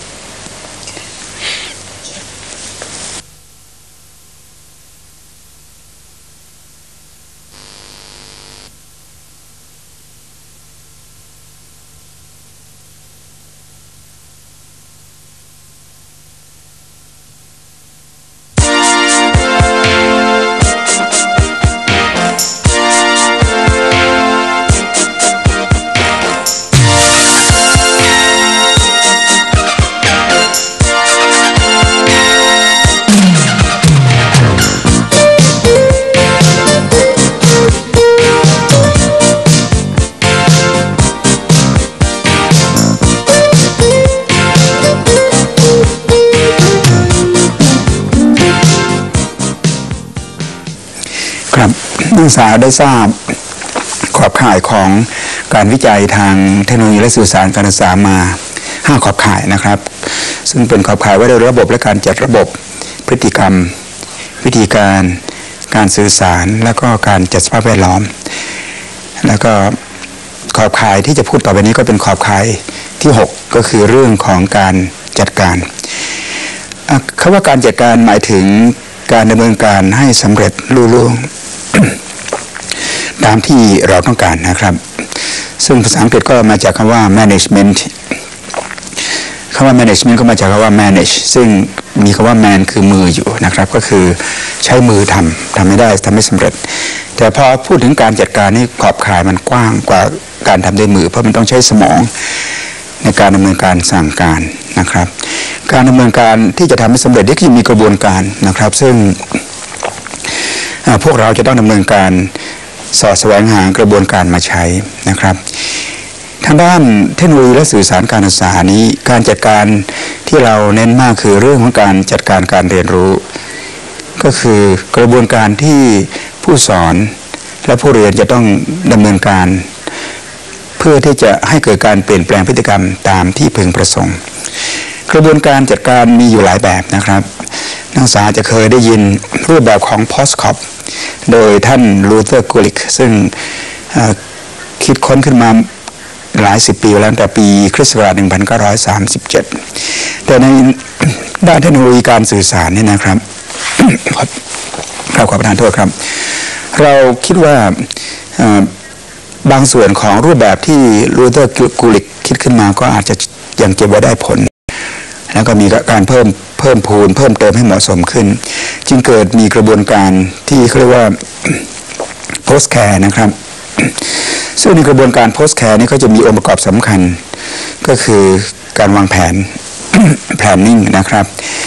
นักศึกษาได้ทราบขอบข่ายของการวิจัยทางเทคโนโลยีและสื่อสารการศึกษามา5ขอบข่ายนะครับซึ่งเป็นขอบข่ายว่าด้วยระบบและการจัดระบบพฤติกรรมวิธีการสื่อสารแล้วก็การจัดสภาพแวดล้อมแล้วก็ขอบข่ายที่จะพูดต่อไปนี้ก็เป็นขอบข่ายที่6ก็คือเรื่องของการจัดการคำว่าการจัดการหมายถึงการดำเนินการให้สำเร็จลุล่วงตามที่เราต้องการนะครับซึ่งภาษาอังกฤษก็มาจากคำว่า management คำว่า management ก็มาจากคำว่า manage ซึ่งมีคำว่า man คือมืออยู่นะครับก็คือใช้มือทำไม่ได้ทำไม่สำเร็จแต่พอพูดถึงการจัดการนี่ขอบข่ายมันกว้างกว่าการทำด้วยมือเพราะมันต้องใช้สมองในการดำเนินการสั่งการนะครับการดำเนินการที่จะทำให้สำเร็จนี่ก็มีกระบวนการนะครับซึ่งพวกเราจะต้องดำเนินการสอดแสวงหากระบวนการมาใช้นะครับทางด้านเทคโนโลยีและสื่อสารการศึกษานี้การจัดการที่เราเน้นมากคือเรื่องของการจัดการการเรียนรู้ก็คือกระบวนการที่ผู้สอนและผู้เรียนจะต้องดำเนินการเพื่อที่จะให้เกิดการเปลี่ยนแปลงพฤติกรรมตามที่พึงประสงค์กระบวนการจัดการมีอยู่หลายแบบนะครับนักศึกษาจะเคยได้ยินรูปแบบของ POSCOP โดยท่านลูเทอร์กูลิกซึ่งคิดค้นขึ้นมาหลายสิบปีแล้วแต่ปีคริสต์ศักราช 1937 แต่ในด้านเทคโนโลยีการสื่อสารนี่นะครับ ขอประทานโทษครับเราคิดว่าบางส่วนของรูปแบบที่ลูเทอร์กูลิกคิดขึ้นมาก็อาจจะยังเก็บไว้ได้ผลแล้วก็มีการเพิ่มพูนเพิ่มเติมให้เหมาะสมขึ้นจึงเกิดมีกระบวนการที่เขาเรียกว่า post care นะครับซึ่งในกระบวนการ post care นี้ก็จะมีองค์ประกอบสำคัญก็คือการวางแผน planning นะครับ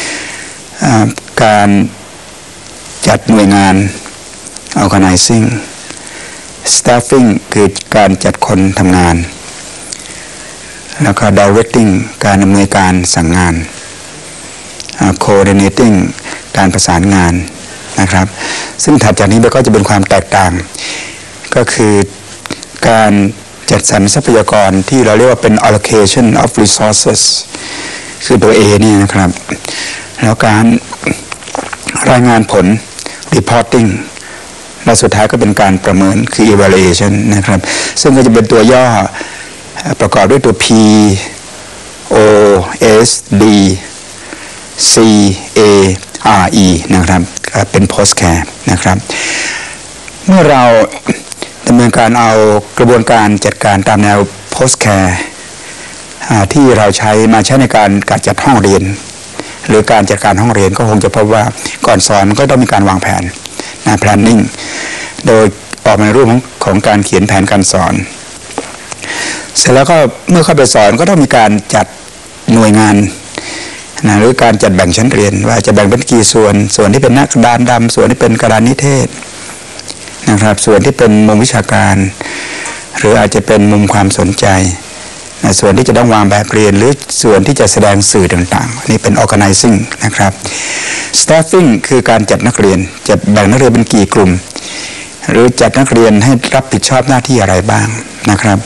การจัดหน่วยงาน organizing staffing คือการจัดคนทำงานแล้วก็ directing การดำเนินการสั่งงาน coordinating การประสานงานนะครับซึ่งถัดจากนี้ไปก็จะเป็นความแตกต่างก็คือการจัดสรรทรัพยากรที่เราเรียกว่าเป็น allocation of resources คือตัว A นี่นะครับแล้วการรายงานผล reporting และสุดท้ายก็เป็นการประเมินคือ evaluation นะครับซึ่งก็จะเป็นตัวย่อประกอบด้วยตัว P O S D C A R E นะครับเป็น post care นะครับเมื่อเราดำเนินการเอากระบวนการจัดการตามแนว post care ที่เราใช้ในการจัดห้องเรียนหรือการจัดการห้องเรียนก็คงจะพบว่าก่อนสอนก็ต้องมีการวางแผนplanning โดยออกมาในรูปของการเขียนแผนการสอนเสร็จแล้วก็เมื่อเข้าไปสอนก็ต้องมีการจัดหน่วยงานหรือการจัดแบ่งชั้นเรียนว่าจะแบ่งเป็นกี่ส่วนที่เป็นนักดานดำส่วนที่เป็นกระดานนิเทศนะครับส่วนที่เป็นมุมวิชาการหรืออาจจะเป็นมุมความสนใจส่วนที่จะต้องวางแบบเรียนหรือส่วนที่จะแสดงสื่อต่างๆนี่เป็น organizing นะครับ staffing คือการจัดนักเรียนจัดแบ่งนักเรียนเป็นกี่กลุ่มหรือจัดนักเรียนให้รับผิดชอบหน้าที่อะไรบ้างนะครับ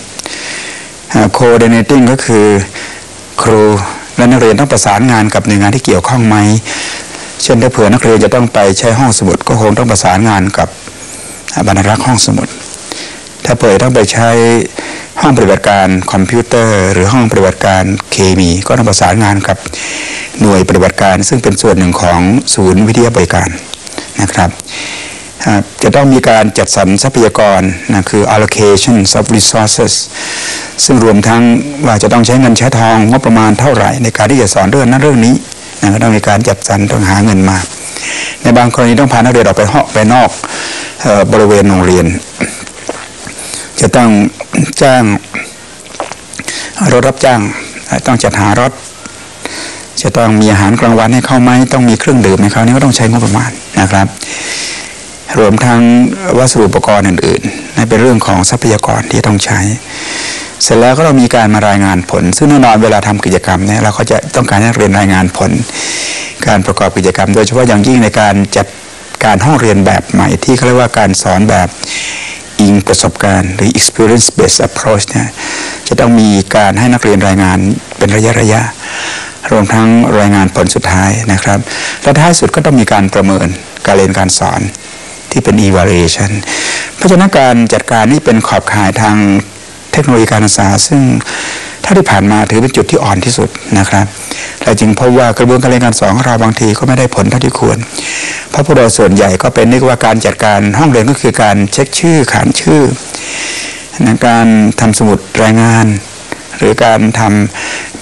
coordinating ก็คือครูและนักเรียนต้องประสานงานกับหน่วยงานที่เกี่ยวข้องไหมเช่นถ้าเผื่อนักเรียนจะต้องไปใช้ห้องสมุดก็คงต้องประสานงานกับบรรณารักษ์ห้องสมุดถ้าเผื่อต้องไปใช้ห้องปฏิบัติการคอมพิวเตอร์หรือห้องปฏิบัติการเคมีก็ต้องประสานงานกับหน่วยปฏิบัติการซึ่งเป็นส่วนหนึ่งของศูนย์วิทยาบริการนะครับจะต้องมีการจัดสรรทรัพยากรคือ allocation of resources ซึ่งรวมทั้งว่าจะต้องใช้เงินใช้ทองงบประมาณเท่าไหร่ในการที่จะสอนเรื่องนั้นเรื่องนี้ก็ต้องมีการจัดสรรต้องหาเงินมาในบางกรณีต้องพานักเรียนออกไปนอกบริเวณโรงเรียนจะต้องจ้างรถรับจ้างต้องจัดหารถจะต้องมีอาหารกลางวันให้เขาไหมต้องมีเครื่องดื่มให้เขานี่ก็ต้องใช้งบประมาณนะครับรวมทั้งวัสดุอุปกรณ์อื่นๆนั่นเป็นเรื่องของทรัพยากรที่ต้องใช้เสร็จแล้วก็เรามีการมารายงานผลซึ่งแน่นอนเวลาทำกิจกรรมเนี่ยเราก็จะต้องการให้นักเรียนรายงานผลการประกอบกิจกรรมโดยเฉพาะอย่างยิ่งในการจัดการห้องเรียนแบบใหม่ที่เขาเรียกว่าการสอนแบบอิงประสบการณ์หรือ experience based approach เนี่ยจะต้องมีการให้นักเรียนรายงานเป็นระยะรวมทั้งรายงานผลสุดท้ายนะครับและท้ายสุดก็ต้องมีการประเมินการเรียนการสอนที่เป็น evaluation เพราะฉะนั้นการจัดการนี่เป็นขอบข่ายทางเทคโนโลยีการศึกษาซึ่งถ้าที่ผ่านมาถือเป็นจุดที่อ่อนที่สุดนะครับเราจึงพบว่ากระบวนการเรียนการสอนของเราบางทีก็ไม่ได้ผลเท่าที่ควรเพราะพวกเราส่วนใหญ่ก็เป็นนึกว่าการจัดการห้องเรียนก็คือการเช็คชื่อขานชื่อการทำสมุดรายงานหรือการทำแบบ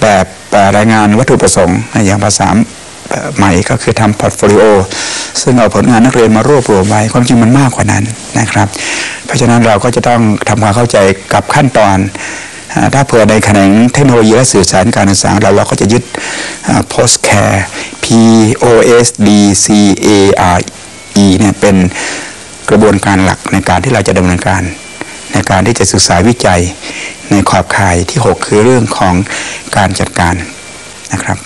รายงานวัตถุประสงค์อย่างภาษาใหม่ก็คือทำพอร์ตโฟลิโอซึ่งเอาผลงานนักเรียนมารวบรวมไว้ความจริงมันมากกว่านั้นนะครับเพราะฉะนั้นเราก็จะต้องทำความเข้าใจกับขั้นตอนถ้าเผื่อในแขนงเทคโนโลยีและสื่อสารการศึกษาเราก็จะยึด post care POSDCARE เนี่ยเป็นกระบวนการหลักในการที่เราจะดำเนินการในการที่จะศึกษาวิจัยในขอบข่ายที่6คือเรื่องของการจัดการนะครับ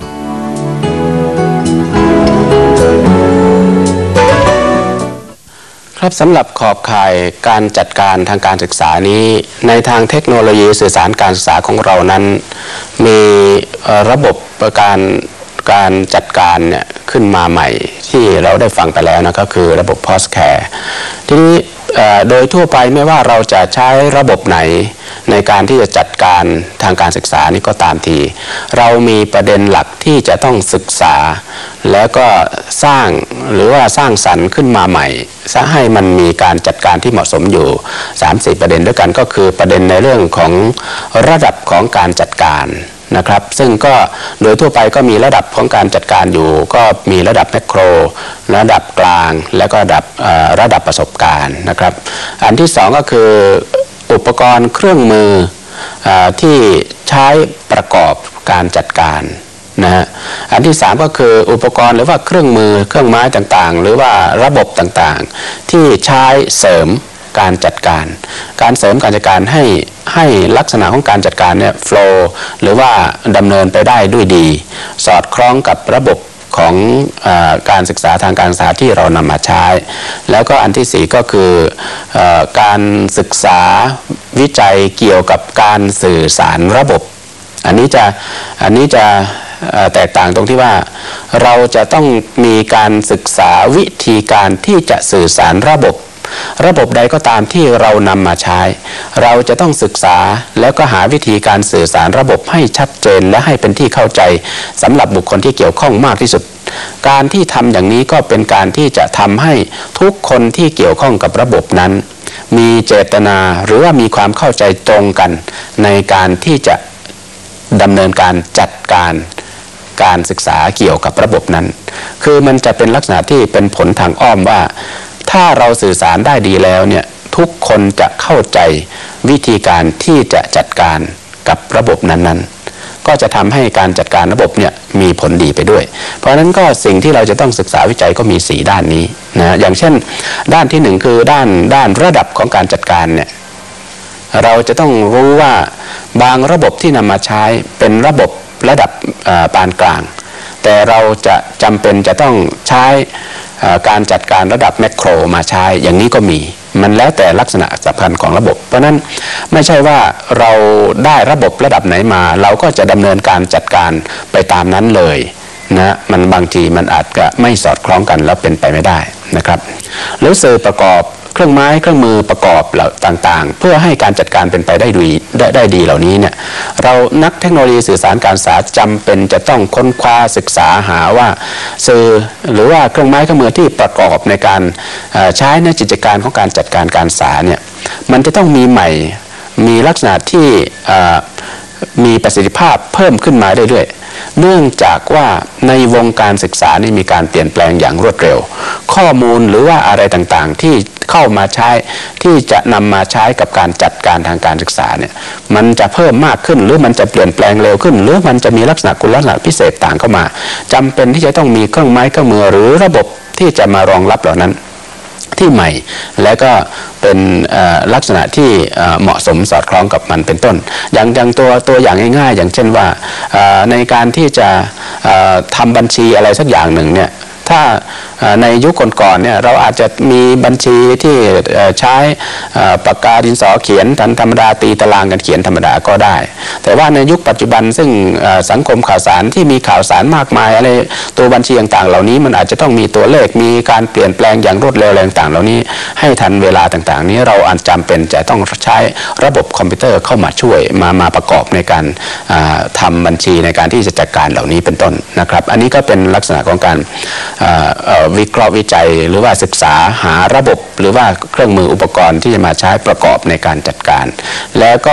ครับสำหรับขอบข่ายการจัดการทางการศึกษานี้ในทางเทคโนโลยีสื่อสารการศึกษาของเรานั้นมีระบบการจัดการเนี่ยขึ้นมาใหม่ที่เราได้ฟังไปแล้วนะก็คือระบบ Post Care ทีนี้โดยทั่วไปไม่ว่าเราจะใช้ระบบไหนในการที่จะจัดการทางการศึกษานี่ก็ตามทีเรามีประเด็นหลักที่จะต้องศึกษาแล้วก็สร้างหรือว่าสร้างสรรค์ขึ้นมาใหม่ให้มันมีการจัดการที่เหมาะสมอยู่ 3-4 ประเด็นด้วยกันก็คือประเด็นในเรื่องของระดับของการจัดการนะครับซึ่งก็โดยทั่วไปก็มีระดับของการจัดการอยู่ก็มีระดับแมคโครระดับกลางและก็ระดับประสบการณ์นะครับอันที่สองก็คืออุปกรณ์เครื่องมือที่ใช้ประกอบการจัดการนะฮะอันที่3ก็คืออุปกรณ์หรือว่าเครื่องมือเครื่องไม้ต่างๆหรือว่าระบบต่างๆที่ใช้เสริมการจัดการเสริมการจัดการให้ลักษณะของการจัดการเนี่ยโฟล์หรือว่าดำเนินไปได้ด้วยดีสอดคล้องกับระบบของการศึกษาทางการศึกษาที่เรานำมาใช้แล้วก็อันที่4ก็คือการศึกษาวิจัยเกี่ยวกับการสื่อสารระบบอันนี้จะแตกต่างตรงที่ว่าเราจะต้องมีการศึกษาวิธีการที่จะสื่อสารระบบใดก็ตามที่เรานำมาใช้เราจะต้องศึกษาแล้วก็หาวิธีการสื่อสารระบบให้ชัดเจนและให้เป็นที่เข้าใจสำหรับบุคคลที่เกี่ยวข้องมากที่สุดการที่ทำอย่างนี้ก็เป็นการที่จะทำให้ทุกคนที่เกี่ยวข้องกับระบบนั้นมีเจตนาหรือว่ามีความเข้าใจตรงกันในการที่จะดำเนินการจัดการศึกษาเกี่ยวกับระบบนั้นคือมันจะเป็นลักษณะที่เป็นผลทางอ้อมว่าถ้าเราสื่อสารได้ดีแล้วเนี่ยทุกคนจะเข้าใจวิธีการที่จะจัดการกับระบบนั้นๆก็จะทำให้การจัดการระบบเนี่ยมีผลดีไปด้วยเพราะฉะนั้นก็สิ่งที่เราจะต้องศึกษาวิจัยก็มี4ด้านนี้นะอย่างเช่นด้านที่1คือด้านระดับของการจัดการเนี่ยเราจะต้องรู้ว่าบางระบบที่นำมาใช้เป็นระบบระดับปานกลางแต่เราจะจำเป็นจะต้องใช้การจัดการระดับแมคโครมาใช้อย่างนี้ก็มีมันแล้วแต่ลักษณะสำคัญของระบบเพราะนั้นไม่ใช่ว่าเราได้ระบบระดับไหนมาเราก็จะดำเนินการจัดการไปตามนั้นเลยนะมันบางทีมันอาจจะไม่สอดคล้องกันแล้วเป็นไปไม่ได้นะครับแล้วสื่อประกอบเครื่องไม้เครื่องมือประกอบต่างๆเพื่อให้การจัดการเป็นไปได้ดีเหล่านี้เนี่ยเรานักเทคโนโลยีสื่อสารการศึกษาจำเป็นจะต้องค้นคว้าศึกษาหาว่าสื่อหรือว่าเครื่องไม้เครื่องมือที่ประกอบในการใช้ในกิจการของการจัดการการศึกษาเนี่ยมันจะต้องมีใหม่มีลักษณะที่มีประสิทธิภาพเพิ่มขึ้นมาเรื่อยๆเนื่องจากว่าในวงการศึกษานี่มีการเปลี่ยนแปลงอย่างรวดเร็วข้อมูลหรือว่าอะไรต่างๆที่เข้ามาใช้ที่จะนำมาใช้กับการจัดการทางการศึกษาเนี่ยมันจะเพิ่มมากขึ้นหรือมันจะเปลี่ยนแปลงเร็วขึ้นหรือมันจะมีลักษณะคุณลักษณะพิเศษต่างเข้ามาจำเป็นที่จะต้องมีเครื่องไม้เครื่องมือหรือระบบที่จะมารองรับเหล่านั้นที่ใหม่และก็เป็นลักษณะที่เหมาะสมสอดคล้องกับมันเป็นต้นอย่างตัวอย่างง่ายๆอย่างเช่นว่าในการที่จะทำบัญชีอะไรสักอย่างหนึ่งเนี่ยถ้าในยุคก่อนๆเนี่ยเราอาจจะมีบัญชีที่ใช้ปากกาดินสอเขียนธรรมดาตีตารางกันเขียนธรรมดาก็ได้แต่ว่าในยุคปัจจุบันซึ่งสังคมข่าวสารที่มีข่าวสารมากมายอะไรตัวบัญชีต่างๆเหล่านี้มันอาจจะต้องมีตัวเลขมีการเปลี่ยนแปลงอย่างรวดเร็วต่างๆเหล่านี้ให้ทันเวลาต่างๆนี้เราอาจจำเป็นจะต้องใช้ระบบคอมพิวเตอร์เข้ามาช่วยมาประกอบในการทำบัญชีในการที่จะจัดการเหล่านี้เป็นต้นนะครับอันนี้ก็เป็นลักษณะของการวิเคราะห์วิจัยหรือว่าศึกษาหาระบบหรือว่าเครื่องมืออุปกรณ์ที่จะมาใช้ประกอบในการจัดการแล้วก็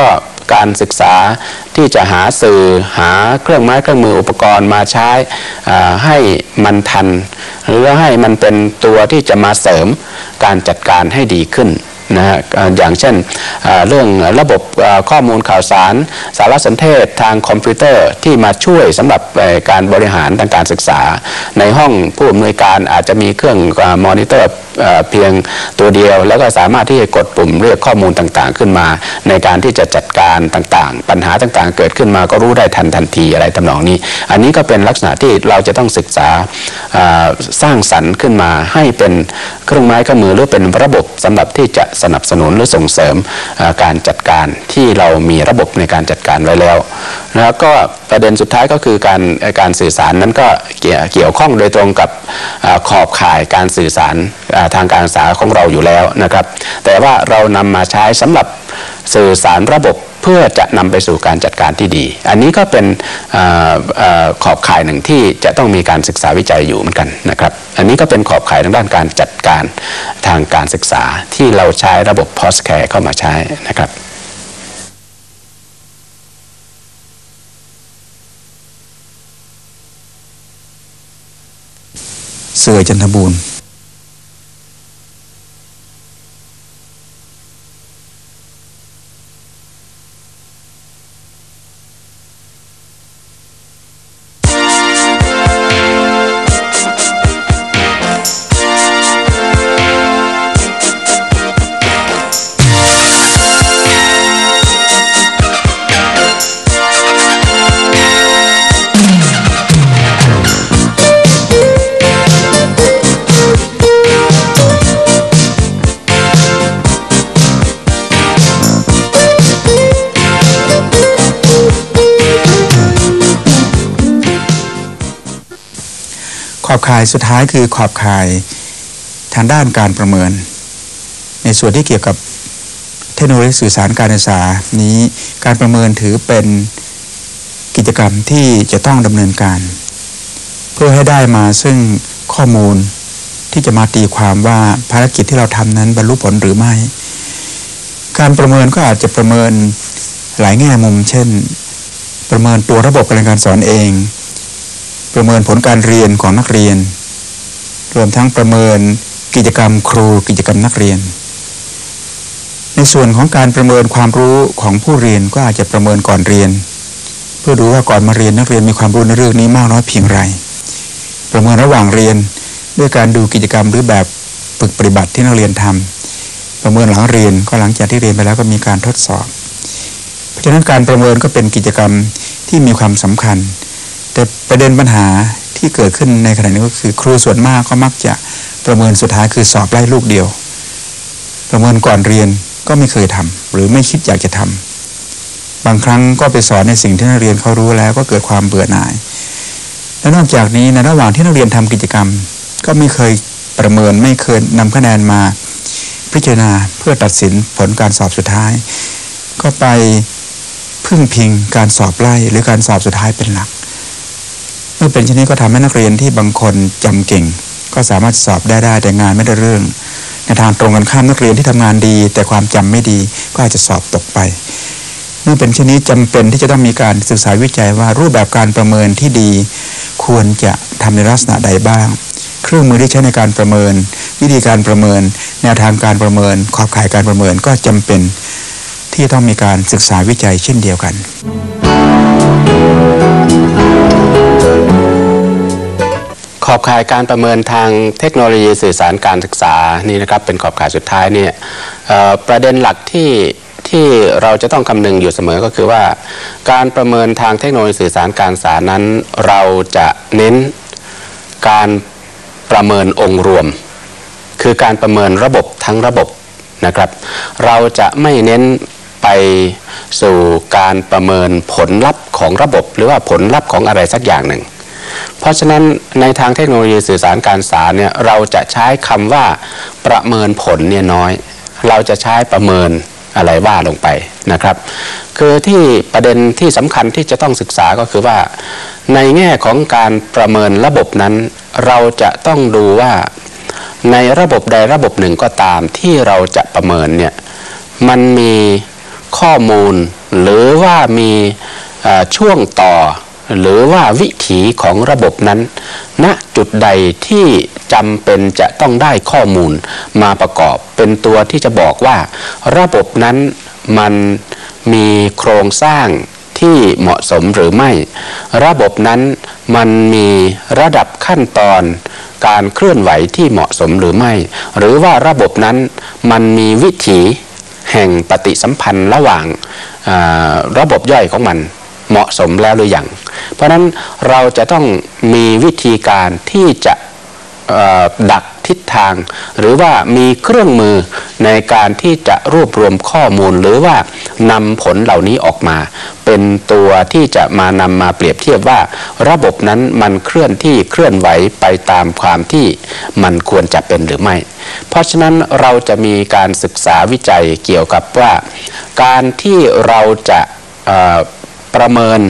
การศึกษาที่จะหาสื่อหาเครื่องไม้เครื่องมืออุปกรณ์มาใช้ให้มันทันหรือให้มันเป็นตัวที่จะมาเสริมการจัดการให้ดีขึ้นนะฮะอย่างเช่นเรื่องระบบข้อมูลข่าวสารสารสนเทศทางคอมพิวเตอร์ที่มาช่วยสำหรับการบริหารทางการศึกษาในห้องผู้อำนวยการอาจจะมีเครื่องมอนิเตอร์เพียงตัวเดียวแล้วก็สามารถที่จะกดปุ่มเรียกข้อมูลต่างๆขึ้นมาในการที่จะจัดการต่างๆปัญหาต่างๆเกิดขึ้นมาก็รู้ได้ทันทีอะไรทำนองนี้อันนี้ก็เป็นลักษณะที่เราจะต้องศึกษาสร้างสรรค์ขึ้นมาให้เป็นเครื่องไม้เครื่องมือหรือเป็นระบบสำหรับที่จะสนับสนุนหรือส่งเสริมการจัดการที่เรามีระบบในการจัดการไว้แล้วแล้วก็ประเด็นสุดท้ายก็คือการสื่อสารนั้นก็เกี่ยวข้องโดยตรงกับขอบข่ายการสื่อสารทางการศึกษาของเราอยู่แล้วนะครับแต่ว่าเรานำมาใช้สำหรับสื่อสารระบบเพื่อจะนำไปสู่การจัดการที่ดีอันนี้ก็เป็นขอบข่ายหนึ่งที่จะต้องมีการศึกษาวิจัยอยู่เหมือนกันนะครับอันนี้ก็เป็นขอบข่ายทางด้านการจัดการทางการศึกษาที่เราใช้ระบบ POSTCare เข้ามาใช้นะครับเสือจันทบูรณ์ขอบข่ายสุดท้ายคือขอบข่ายทางด้านการประเมินในส่วนที่เกี่ยวกับเทคโนโลยีสื่อสารการศึกษานี้การประเมินถือเป็นกิจกรรมที่จะต้องดำเนินการเพื่อให้ได้มาซึ่งข้อมูลที่จะมาตีความว่าภารกิจที่เราทำนั้นบรรลุผลหรือไม่การประเมินก็อาจจะประเมินหลายแง่มุมเช่นประเมินตัวระบบการเรียนการสอนเองประเมินผลการเรียนของนักเรียนรวมทั้งประเมินกิจกรรมครูกิจกรรมนักเรียนในส่วนของการประเมินความรู้ของผู้เรียนก็อาจจะประเมินก่อนเรียนเพื่อดูว่าก่อนมาเรียนนักเรียนมีความรู้ในเรื่องนี้มากน้อยเพียงไรประเมินระหว่างเรียนด้วยการดูกิจกรรมหรือแบบฝึกปฏิบัติที่นักเรียนทำประเมินหลังเรียนก็หลังจากที่เรียนไปแล้วก็มีการทดสอบเพราะฉะนั้นการประเมินก็เป็นกิจกรรมที่มีความสำคัญแต่ประเด็นปัญหาที่เกิดขึ้นในขณะนี้ก็คือครูส่วนมากก็มักจะประเมินสุดท้ายคือสอบไล่ลูกเดียวประเมินก่อนเรียนก็ไม่เคยทำหรือไม่คิดอยากจะทำบางครั้งก็ไปสอนในสิ่งที่นักเรียนเขารู้แล้วก็เกิดความเบื่อหน่ายและนอกจากนี้ในระหว่างที่นักเรียนทำกิจกรรมก็ไม่เคยประเมินไม่เคยนำคะแนนมาพิจารณาเพื่อตัดสินผลการสอบสุดท้ายก็ไปพึ่งพิงการสอบไล่หรือการสอบสุดท้ายเป็นหลักเมื่อเป็นเช่นนี้ก็ทำให้นักเรียนที่บางคนจำเก่งก็สามารถสอบได้แต่งานไม่ได้เรื่องในทางตรงกันข้ามนักเรียนที่ทำงานดีแต่ความจำไม่ดีก็อาจจะสอบตกไปเมื่อเป็นเช่นนี้จำเป็นที่จะต้องมีการศึกษาวิจัยว่ารูปแบบการประเมินที่ดีควรจะทำในลักษณะใดบ้างเครื่องมือที่ใช้ในการประเมินวิธีการประเมินแนวทางการประเมินขอบข่ายการประเมินก็จำเป็นที่ต้องมีการศึกษาวิจัยเช่นเดียวกันขอบข่ายการประเมินทางเทคโนโลยีสื่อสารการศึกษานี่นะครับเป็นขอบข่ายสุดท้ายเนี่ยประเด็นหลักที่เราจะต้องคำนึงอยู่เสมอก็คือว่าการประเมินทางเทคโนโลยีสื่อสารการศึกษานั้นเราจะเน้นการประเมินองค์รวมคือการประเมินระบบทั้งระบบนะครับเราจะไม่เน้นไปสู่การประเมินผลลัพธ์ของระบบหรือว่าผลลัพธ์ของอะไรสักอย่างหนึ่งเพราะฉะนั้นในทางเทคโนโลยีสื่อสารการศึกษาเนี่ยเราจะใช้คำว่าประเมินผลเนี่ยน้อยเราจะใช้ประเมินอะไรว่าลงไปนะครับคือที่ประเด็นที่สำคัญที่จะต้องศึกษาก็คือว่าในแง่ของการประเมินระบบนั้นเราจะต้องดูว่าในระบบใดระบบหนึ่งก็ตามที่เราจะประเมินเนี่ยมันมีข้อมูลหรือว่ามีช่วงต่อหรือว่าวิถีของระบบนั้นณจุดใดที่จำเป็นจะต้องได้ข้อมูลมาประกอบเป็นตัวที่จะบอกว่าระบบนั้นมันมีโครงสร้างที่เหมาะสมหรือไม่ระบบนั้นมันมีระดับขั้นตอนการเคลื่อนไหวที่เหมาะสมหรือไม่หรือว่าระบบนั้นมันมีวิถีแห่งปฏิสัมพันธ์ระหว่างระบบย่อยของมันเหมาะสมแล้วหรือยังเพราะฉะนั้นเราจะต้องมีวิธีการที่จะดักทิศทางหรือว่ามีเครื่องมือในการที่จะรวบรวมข้อมูลหรือว่านำผลเหล่านี้ออกมาเป็นตัวที่จะมานำมาเปรียบเทียบว่าระบบนั้นมันเคลื่อนไหวไปตามความที่มันควรจะเป็นหรือไม่เพราะฉะนั้นเราจะมีการศึกษาวิจัยเกี่ยวกับว่าการที่เราจะประเมิน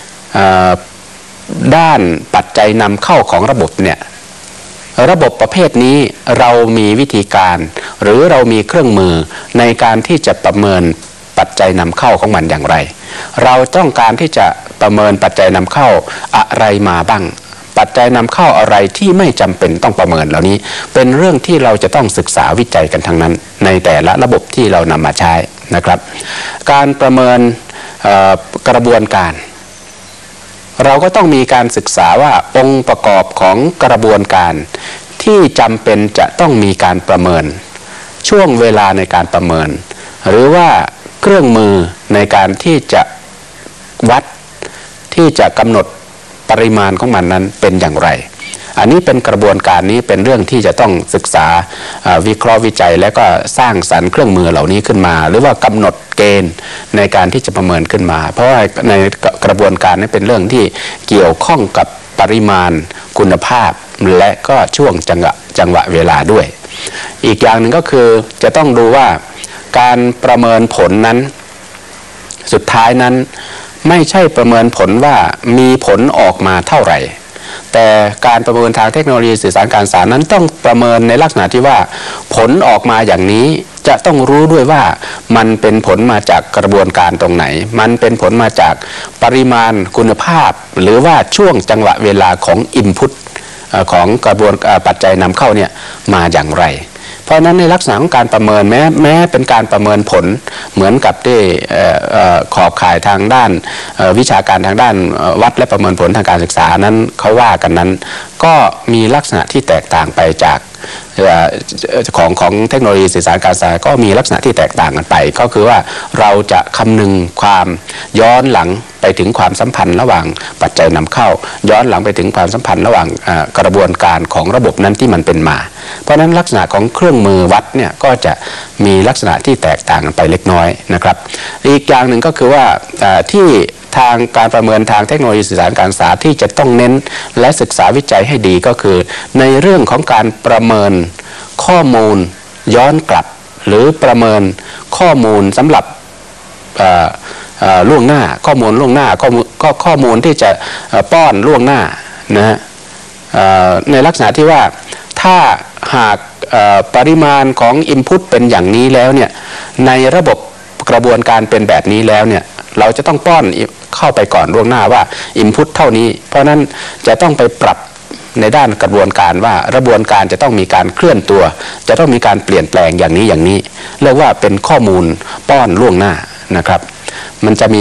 ด้านปัจจัยนำเข้าของระบบเนี่ยระบบประเภทนี้เรามีวิธีการหรือเรามีเครื่องมือในการที่จะประเมินปัจจัยนำเข้าของมันอย่างไรเราต้องการที่จะประเมินปัจจัยนำเข้าอะไรมาบ้างปัจจัยนำเข้าอะไรที่ไม่จำเป็นต้องประเมินเหล่านี้เป็นเรื่องที่เราจะต้องศึกษาวิจัยกันทั้งนั้นในแต่ละระบบที่เรานำมาใช้นะครับการประเมินกระบวนการเราก็ต้องมีการศึกษาว่าองค์ประกอบของกระบวนการที่จำเป็นจะต้องมีการประเมินช่วงเวลาในการประเมินหรือว่าเครื่องมือในการที่จะวัดที่จะกำหนดปริมาณของมันนั้นเป็นอย่างไรอันนี้เป็นกระบวนการนี้เป็นเรื่องที่จะต้องศึกษาวิเคราะห์วิจัยและก็สร้างสรรค์เครื่องมือเหล่านี้ขึ้นมาหรือว่ากำหนดเกณฑ์ในการที่จะประเมินขึ้นมาเพราะว่าในกระบวนการนี้เป็นเรื่องที่เกี่ยวข้องกับปริมาณคุณภาพและก็ช่วงจังหวะเวลาด้วยอีกอย่างหนึ่งก็คือจะต้องดูว่าการประเมินผลนั้นสุดท้ายนั้นไม่ใช่ประเมินผลว่ามีผลออกมาเท่าไหร่แต่การประเมินทางเทคโนโลยีสื่อสารการสารนั้นต้องประเมินในลักษณะที่ว่าผลออกมาอย่างนี้จะต้องรู้ด้วยว่ามันเป็นผลมาจากกระบวนการตรงไหนมันเป็นผลมาจากปริมาณคุณภาพหรือว่าช่วงจังหวะเวลาของอินพุตของกระบวนปัจจัยนำเข้าเนี่ยมาอย่างไรเพราะฉะนั้นในลักษณะของการประเมินแม้เป็นการประเมินผลเหมือนกับที่ขอบข่ายทางด้านวิชาการทางด้านวัดและประเมินผลทางการศึกษานั้นเขาว่ากันนั้นก็มีลักษณะที่แตกต่างไปจากของเทคโนโลยีสื่อสารการสารก็มีลักษณะที่แตกต่างกันไปก็คือว่าเราจะคำนึงความย้อนหลังไปถึงความสัมพันธ์ระหว่างปัจจัยนำเข้าย้อนหลังไปถึงความสัมพันธ์ระหว่างกระบวนการของระบบนั้นที่มันเป็นมาเพราะฉะนั้นลักษณะของเครื่องมือวัดเนี่ยก็จะมีลักษณะที่แตกต่างกันไปเล็กน้อยนะครับอีกอย่างหนึ่งก็คือว่าที่ทางการประเมินทางเทคโนโลยีสื่อสารการสารที่จะต้องเน้นและศึกษาวิจัยให้ดีก็คือในเรื่องของการประเมินข้อมูลย้อนกลับหรือประเมินข้อมูลสำหรับล่วงหน้าข้อมูลล่วงหน้าข้อมูลที่จะป้อนล่วงหน้านะฮะในลักษณะที่ว่าถ้าหากปริมาณของ Input เป็นอย่างนี้แล้วเนี่ยในระบบกระบวนการเป็นแบบนี้แล้วเนี่ยเราจะต้องป้อนเข้าไปก่อนล่วงหน้าว่า Input เท่านี้เพราะนั้นจะต้องไปปรับในด้านกระบวนการว่ากระบวนการจะต้องมีการเคลื่อนตัวจะต้องมีการเปลี่ยนแปลงอย่างนี้เรียกว่าเป็นข้อมูลป้อนล่วงหน้านะครับมันจะมี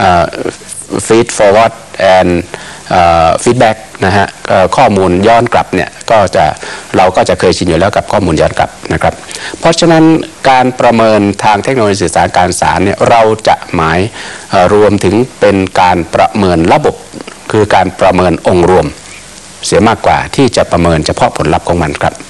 feed forward and feedback นะฮะข้อมูลย้อนกลับเนี่ยเราก็จะเคยชินอยู่แล้วกับข้อมูลย้อนกลับนะครับเพราะฉะนั้นการประเมินทางเทคโนโลยีสื่อสารการสารเนี่ยเราจะหมายรวมถึงเป็นการประเมินระบบคือการประเมินองค์รวมเสียมากกว่าที่จะประเมินเฉพาะผลลัพธ์ของมันครับ